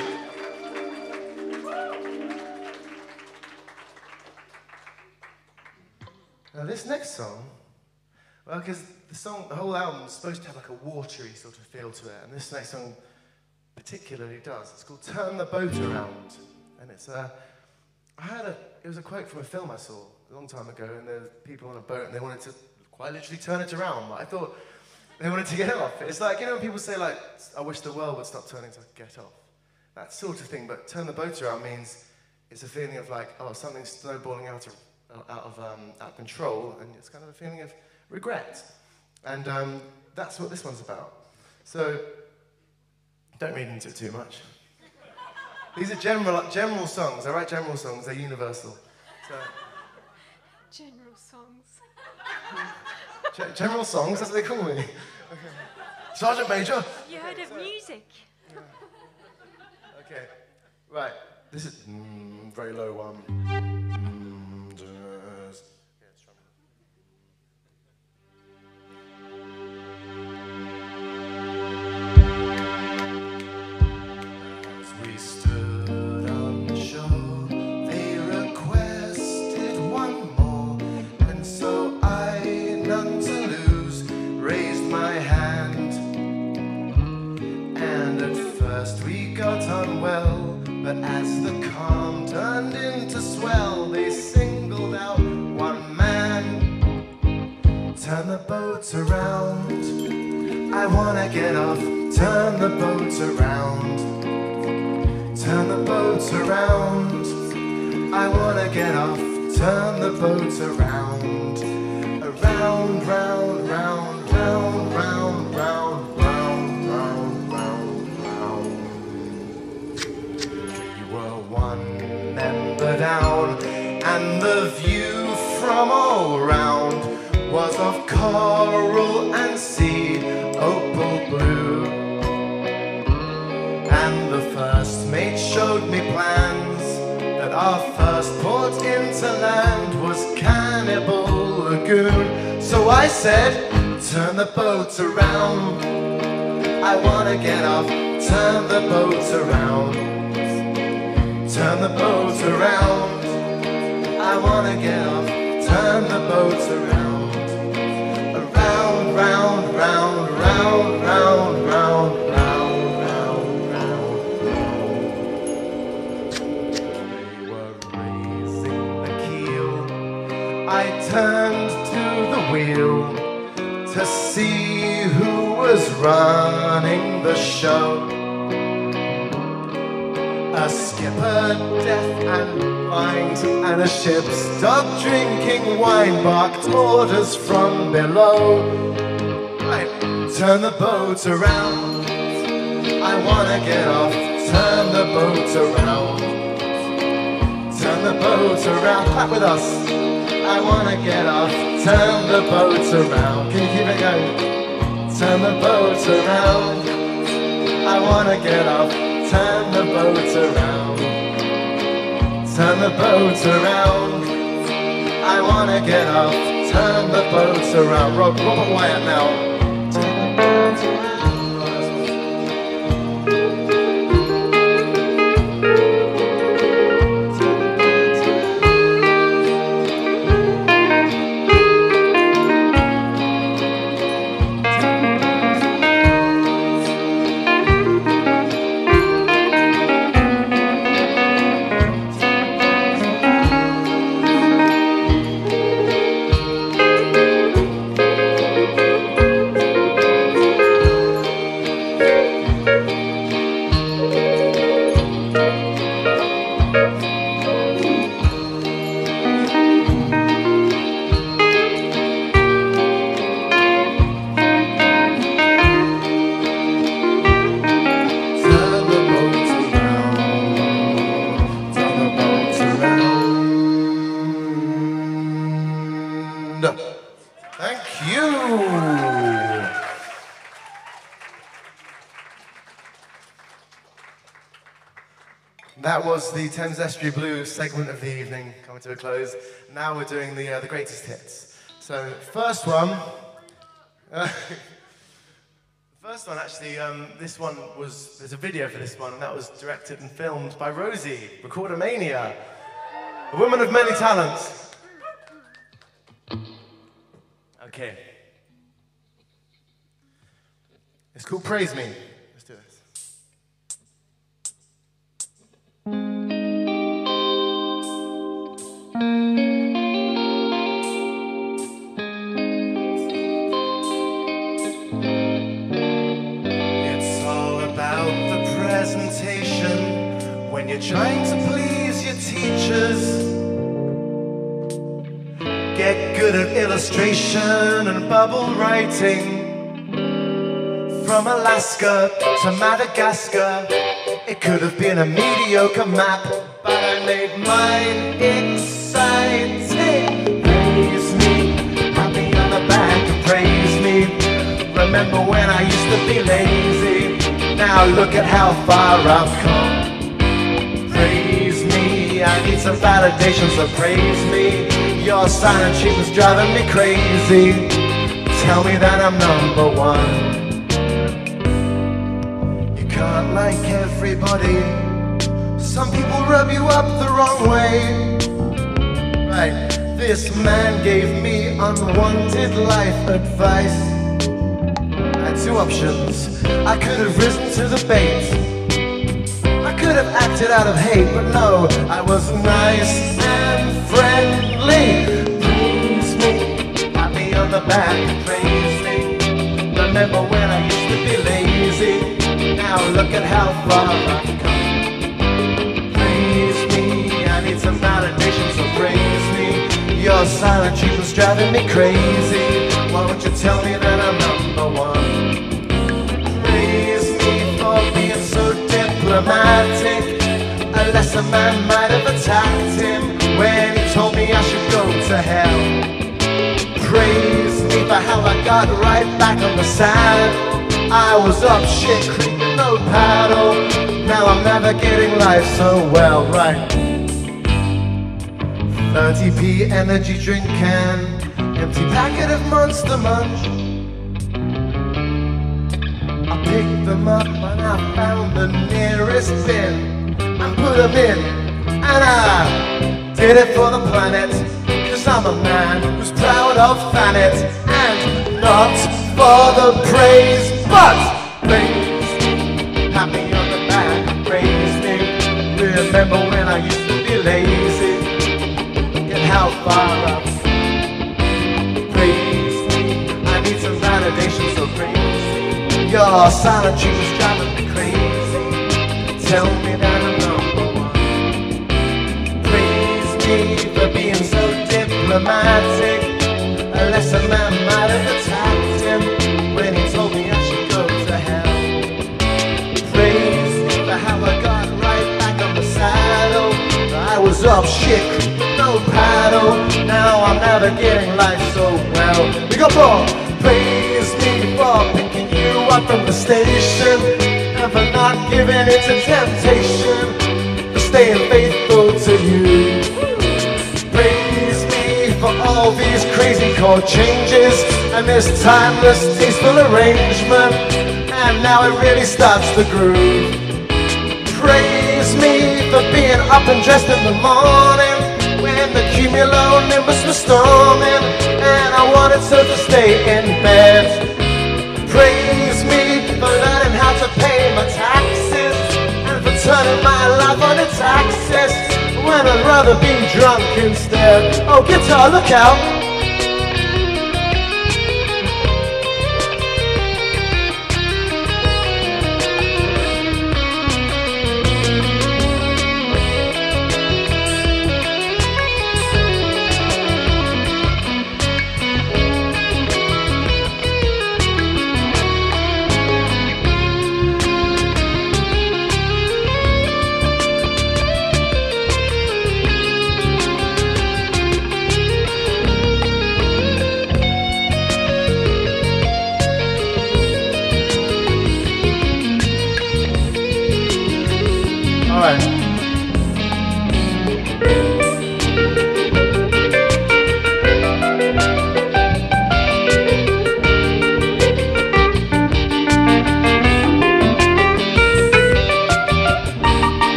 Now this next song, well, because the whole album is supposed to have like a watery sort of feel to it, and this next song particularly does. It's called "Turn the Boat Around," and it was a quote from a film I saw a long time ago, and there were people on a boat and they wanted to quite literally turn it around. But I thought they wanted to get off. It's like, you know, when people say like, "I wish the world would stop turning to get off," that sort of thing. But turn the boat around means it's a feeling of like, oh, something's snowballing out of control, and it's kind of a feeling of regret. And that's what this one's about. So don't read into it too much. These are general songs. I write general songs. They're universal. So, General songs. general songs. That's what they call me. Okay. Sergeant Major. You heard of music? Okay. Right. This is very low one. But as the calm turned into swell, they singled out one man. Turn the boat around, I wanna get off. Turn the boat around. Turn the boat around, I wanna get off. Turn the boat around. Around, round, round, round, round, round. One member down, and the view from all round was of coral and sea, opal blue. And the first mate showed me plans that our first port into land was Cannibal Lagoon. So I said, turn the boat around, I wanna get off. Turn the boat around. Turn the boat around, I wanna get off. Turn the boat around. Around, round, round, round, round, round, round, round, round, round. They were raising the keel. I turned to the wheel to see who was running the show. A skipper deaf and blind, and a ship's dog drinking wine barked orders from below. Right, turn the boat around, I wanna get off. Turn the boat around. Turn the boat around, clap with us. I wanna get off. Turn the boat around. Can you keep it going? Turn the boat around, I wanna get off. Turn the boat around. Turn the boat around, I wanna get off. Turn the boat around. Robert Wyatt now. That was the Thames Estuary Blues segment of the evening coming to a close. Now we're doing the greatest hits. So first one, actually, this one was, there's a video for this one, and that was directed and filmed by Rosie, Recordomania, a woman of many talents. Okay. It's called Praise Me. Let's do this. It's all about the presentation when you're trying to please your teachers. Get good at illustration and bubble writing. From Alaska to Madagascar, it could have been a mediocre map, but I made mine exciting. Praise me, pat me on the back and praise me. Remember when I used to be lazy? Now look at how far I've come. Praise me, I need some validation, so praise me. Your silent treatment's driving me crazy. Tell me that I'm number one. Can't like everybody. Some people rub you up the wrong way. Right, this man gave me unwanted life advice. I had two options. I could have risen to the bait. I could have acted out of hate, but no, I was nice and friendly. Praise me, pat me on the back, praise me. Remember when I used to be lazy? Now look at how far I've come. Praise me, I need some validation, so praise me. Your silent treatment's driving me crazy. Why don't you tell me that I'm number one? Praise me for being so diplomatic. A lesser man might have attacked him when he told me I should go to hell. Praise me for how I got right back on the sand. I was up shit creek with no paddle. Now I'm navigating life so well, right? 30p energy drink can, empty packet of Monster Munch. I picked them up and I found the nearest bin and put them in, and I did it for the planet. Cause I'm a man who's proud of Thanet, and not for the praise, but praise me, pat me on the back, praise me. Remember when I used to be lazy? Look at how far I've come. Praise me, I need some validation, so praise me. Your silent treatment's driving me crazy. Tell me that I'm number one. Praise me for being so diplomatic. A lesser man might have attacked him when he told me I should go to hell. Praise me for how I got right back on the saddle. I was off shit creek with no paddle. Now I'm navigating life so well. We got more. Praise me for picking you up from the station, and for not giving in to temptation, for staying faithful to you. Praise me for all these crazy chord changes and this timeless, tasteful arrangement, and now it really starts to groove. Praise me for being up and dressed in the morning when the cumulonimbus was storming, and I wanted to stay in bed. Praise me for learning how to pay my taxes, and for turning my life on its axis when I'd rather be drunk instead. Oh, guitar, look out!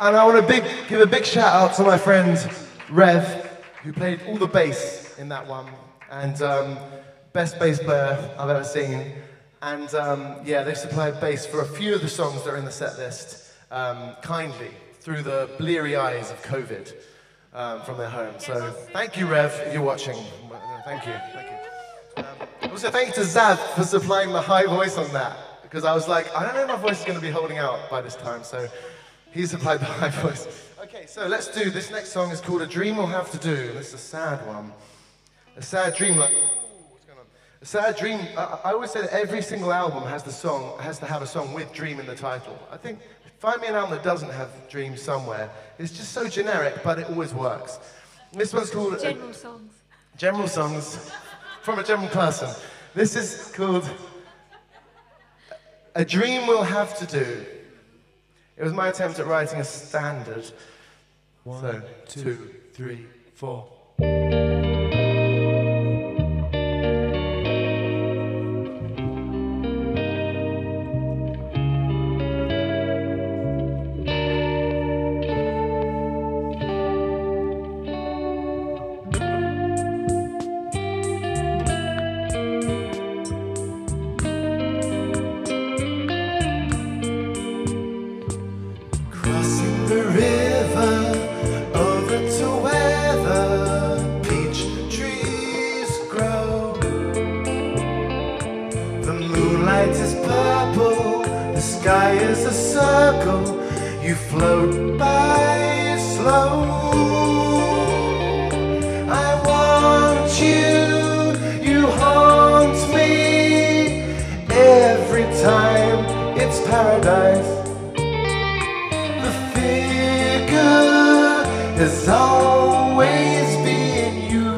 And I want to give a big shout out to my friend Rev, who played all the bass in that one, and best bass player I've ever seen. And yeah, they supplied bass for a few of the songs that are in the set list, kindly, through the bleary eyes of COVID from their home. So thank you, Rev, if you're watching. Thank you, thank you. Also, thank you to Zav for supplying the high voice on that, because I was like, I don't know if my voice is going to be holding out by this time, so he supplied the high voice. Okay, so let's do, this next song is called A Dream Will Have to Do, and it's a sad one. A sad dream, like, what's going on? A sad dream, I always say that every single album has to have a song with dream in the title. I think, find me an album that doesn't have dream somewhere. It's just so generic, but it always works. This one's called... General songs. General songs from a general person. This is called A Dream Will Have to Do. It was my attempt at writing a standard. 1, 2, 3, 4. You float by slow. I want you, you haunt me every time it's paradise. The figure has always been you.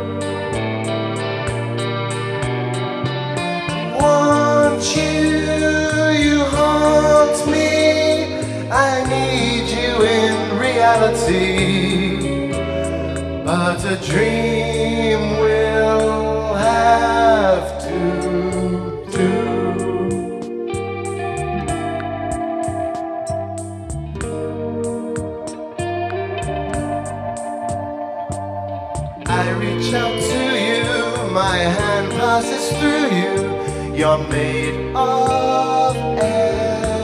I want you, you haunt me. I need you in reality, but a dream will have to do. I reach out to you, my hand passes through you, you're made of air.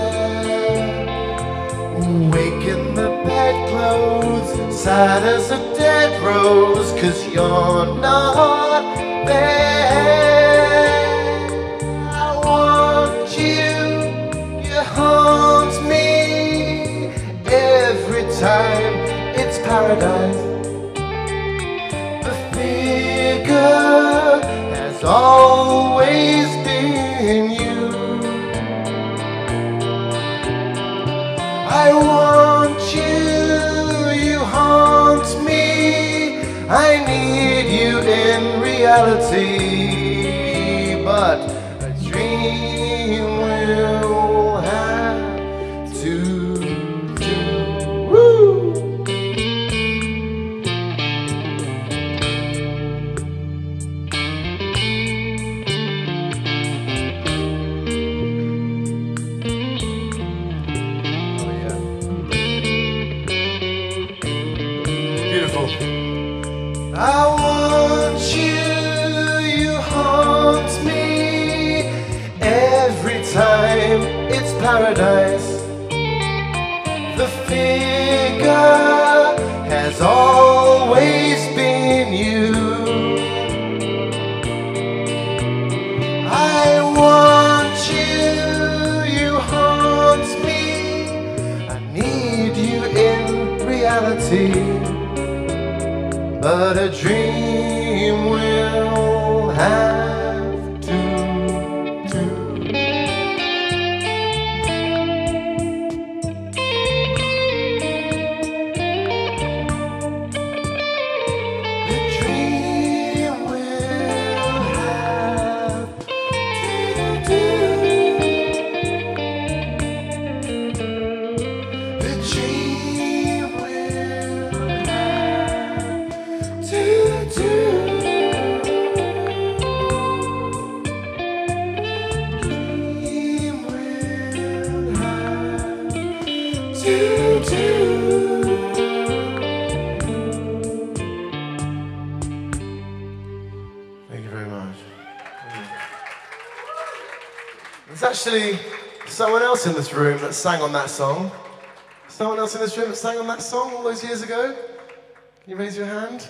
Wake in the bedclothes, sad as a dead rose, 'cause you're not there. I want you, you haunt me every time it's paradise. The figure has always been you. I want you, you haunt me. I need you in reality, but a dream will have to do. Woo! I want you, you haunt me every time it's paradise. The figure has always been you. I want you, you haunt me. I need you in reality, but a dream will have to do. The dream will have to do. The dream will have to do. actually someone else in this room that sang on that song. Someone else in this room that sang on that song all those years ago? Can you raise your hand?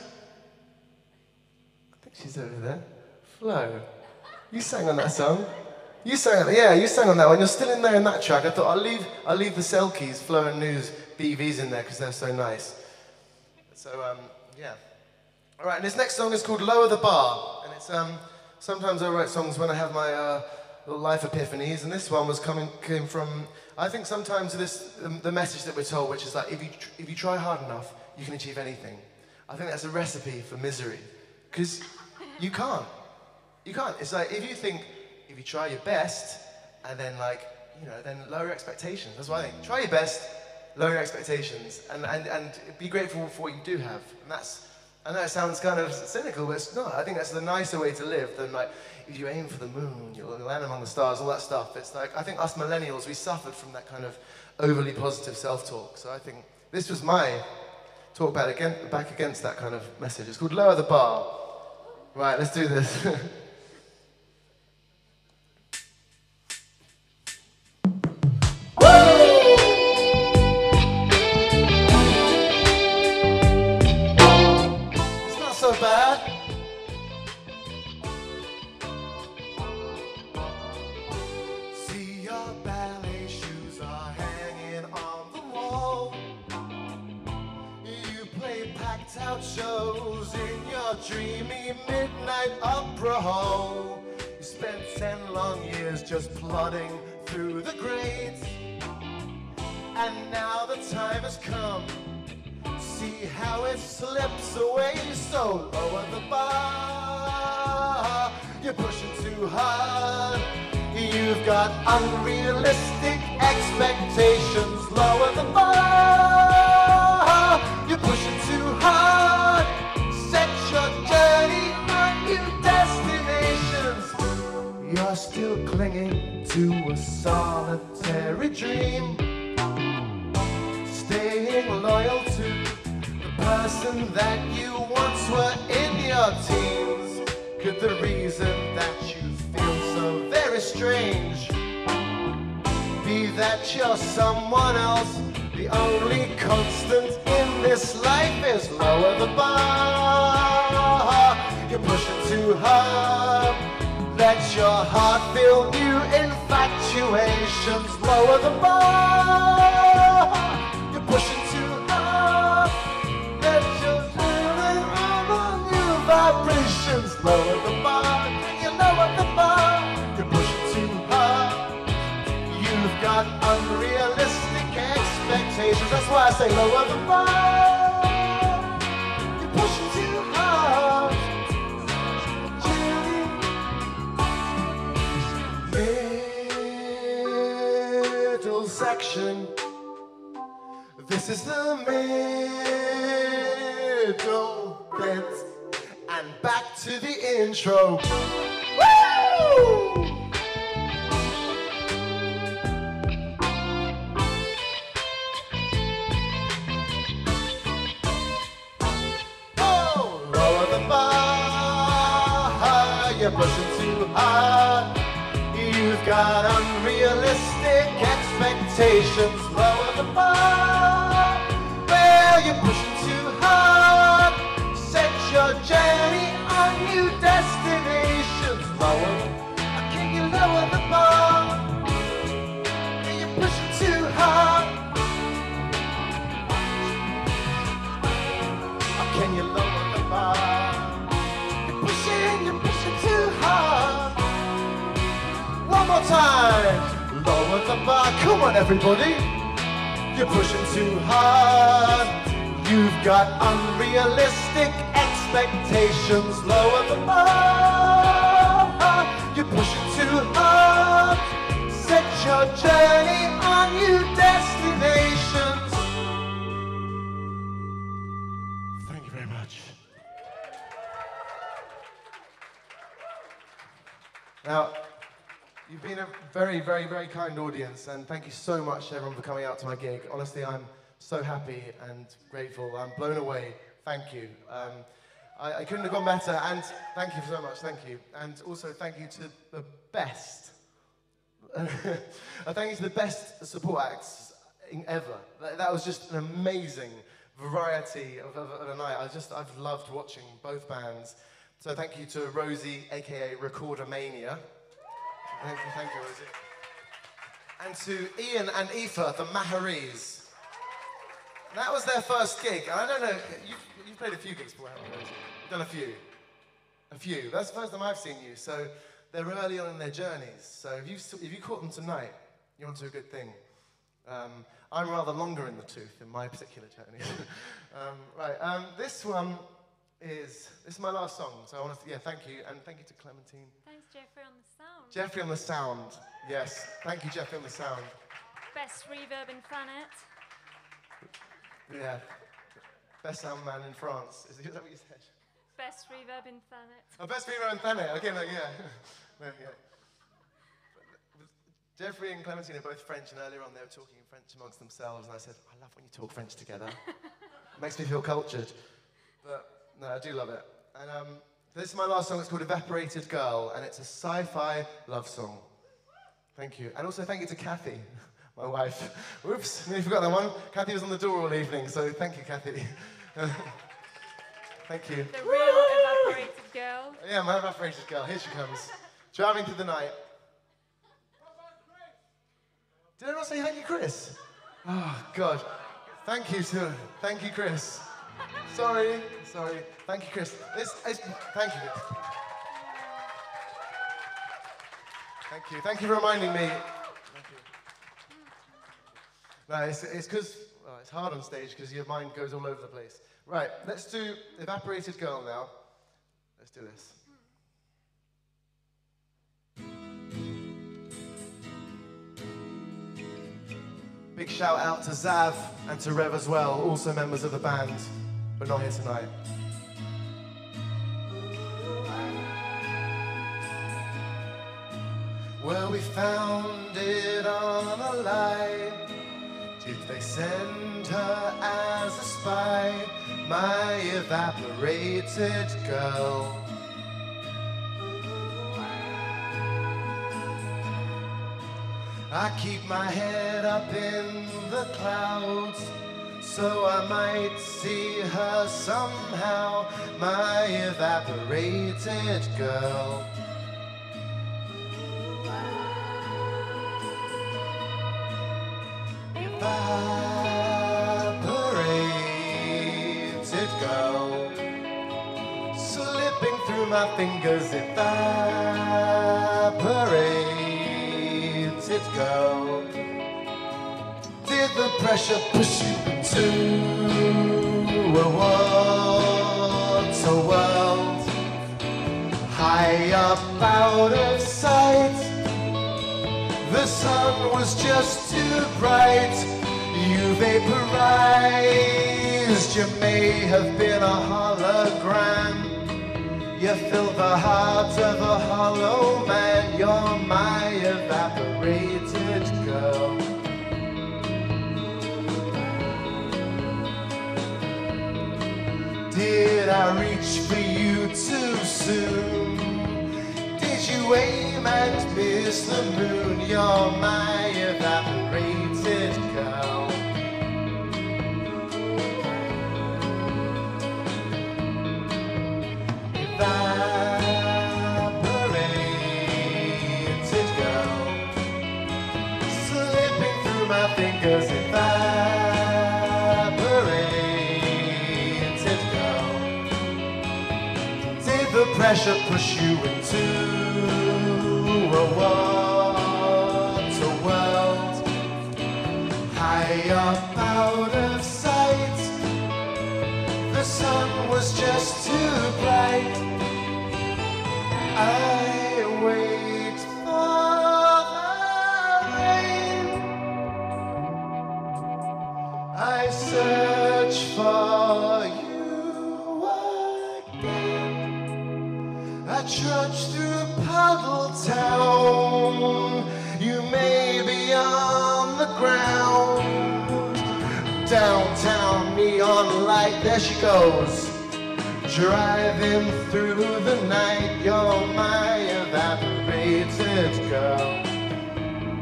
I think she's over there. Flo, you sang on that song. You sang on, yeah, you sang on that one. You're still in there in that track. I thought I'll leave the Selkies, Flo and News, BVs in there because they're so nice. So yeah. All right, and this next song is called Lower the Bar, and it's sometimes I write songs when I have my little life epiphanies, and this one came from, I think sometimes the message that we're told, which is like if you try hard enough, you can achieve anything. I think that's a recipe for misery, because you can't. You can't. It's like if you try your best, and then then lower your expectations. That's what I think. Try your best, lower your expectations, and be grateful for what you do have. And I know it sounds kind of cynical, but it's not. I think that's the nicer way to live than like, if you aim for the moon, you'll land among the stars, all that stuff. It's like, I think us millennials, we suffered from that kind of overly positive self-talk. So I think this was my talk back against that kind of message. It's called Lower the Bar. Right, let's do this. Shows in your dreamy midnight opera hall. You spent 10 long years just plodding through the grades, and now the time has come. See how it slips away. So lower the bar. You're pushing too hard. You've got unrealistic expectations. Lower the bar. You're pushing too hard. Set your journey on new destinations. You're still clinging to a solitary dream, staying loyal to the person that you once were in your teens. Could the reason that you feel so very strange be that you're someone else? The only constant in this life is lower the bar. You're pushing too hard. Let your heart feel new infatuations. Lower the bar. You're pushing too hard. Let your feeling on new vibrations. Lower the bar. Can you lower the bar? You're pushing too hard. You've got unrealistic expectations. That's why I say lower the bar. You're pushing too hard. Middle section. This is the middle bit. And back to the intro. Woo! You're pushing too hard. You've got unrealistic expectations. Lower the bar. Well, you're pushing too hard. Set your journey on new destinations. Lower. Can you lower the bar? You're pushing too hard. Can you lower the bar? You're pushing too hard. One more time. Lower the bar. Come on, everybody. You're pushing too hard. You've got unrealistic expectations. Lower the bar. You're pushing too hard. Set your journey on new destinations. Thank you very much. Now, you've been a very, very, very kind audience, and thank you so much everyone for coming out to my gig. Honestly, I'm so happy and grateful. I'm blown away. Thank you. I couldn't have gone better, and thank you so much. Thank you. And also thank you to the best Thank you to the best support acts ever. That was just an amazing variety of a night. I've loved watching both bands. So thank you to Rosie, aka Recorder Mania. Thank you, Rosie. And to Ian and Aoife, the Maharees. That was their first gig, and I don't know, you've played a few gigs before, haven't you, Rosie? You've done a few. A few. That's the first time I've seen you, so they're early on in their journeys. So if you caught them tonight, you're onto a good thing. I'm rather longer in the tooth in my particular journey. This is my last song, so I want to thank you, and thank you to Clementine. Thanks, Jeffrey, on the sound. Jeffrey on the sound, yes. Thank you, Jeffrey on the sound. Best reverb in planet. Yeah. Best sound man in France. Is that what you said? Best reverb in planet. Oh, best reverb in planet. Okay, no, yeah. No, yeah. Jeffrey and Clementine are both French, and earlier on they were talking in French amongst themselves, and I said, I love when you talk French together. It makes me feel cultured. But, no, I do love it. And this is my last song. It's called Evaporated Girl, and it's a sci-fi love song. Thank you. And also thank you to Kathy, my wife. Whoops, nearly forgot that one. Kathy was on the door all evening, so thank you, Kathy. Thank you. The real evaporated girl. Yeah, my evaporated girl. Here she comes. Driving through the night. Did I not say thank you, Chris? Oh, God. Thank you, Chris. Sorry. Thank you, Chris. Thank you. Thank you for reminding me. Thank you. No, it's because it's hard on stage because your mind goes all over the place. Right, let's do Evaporated Girl now. Let's do this. Big shout out to Zav and to Rev as well, also members of the band, but not here tonight. Well, we found it on a lie. Did they send her as a spy, my evaporated girl? I keep my head up in the clouds so I might see her somehow, my evaporated girl. Evaporated girl, slipping through my fingers, evaporated girl. Did the pressure push you into a water world, high up out of sight? The sun was just too bright. You vaporized. You may have been a hologram. You fill the heart of a hollow man. You're my evaporated girl. Did I reach for you too soon? Did you aim and miss the moon? You're my evaporated girl. Evaporated girl, slipping through my fingers, evaporated girl. Did the pressure push you into a water world, high up out of sight? The sun was just too bright. I wait for the rain. I search for you again. I trudge through Puddle Town. You may be on the ground. Downtown neon light, there she goes. Driving through the night, you're my evaporated girl.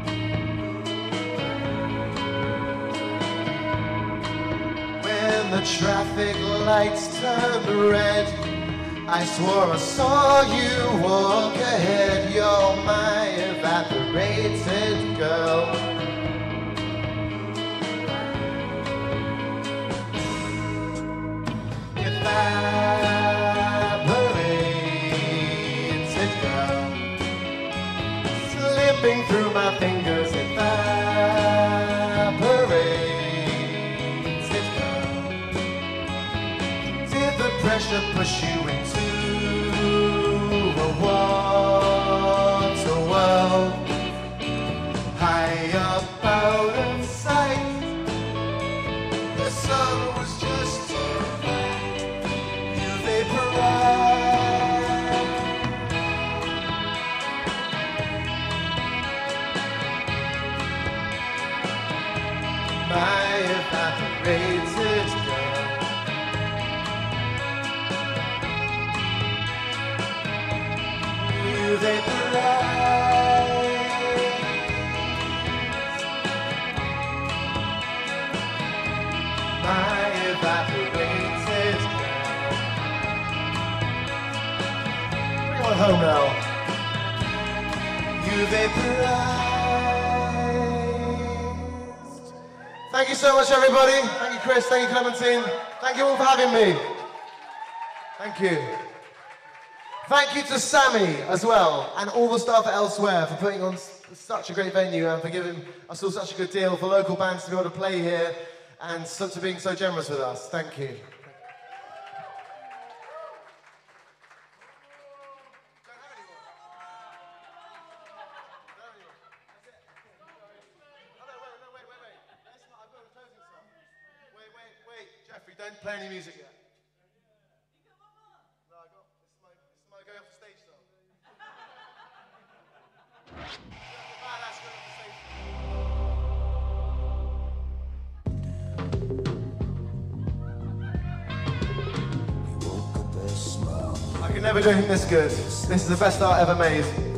when the traffic lights turned red, I swore I saw you walk ahead. You're my evaporated girl. Evaporated girl, slipping through my fingers. Evaporated girl, did the pressure push you into a water world, high up out of sight? The sun was just too bright. You vaporized. My evaporated girl. You vaporized. My evaporated girl. Bring on home now. You vaporized. Thank you so much, everybody. Thank you, Chris. Thank you, Clementine. Thank you all for having me. Thank you. Thank you to Sammy as well, and all the staff at Elsewhere for putting on such a great venue and for giving us all such a good deal for local bands to be able to play here and to being so generous with us. Thank you. Wait, Jeffrey, don't play any music yet. No, this is my going off the stage song. Badass going off the stage song. I can never do anything this good. This is the best art ever made.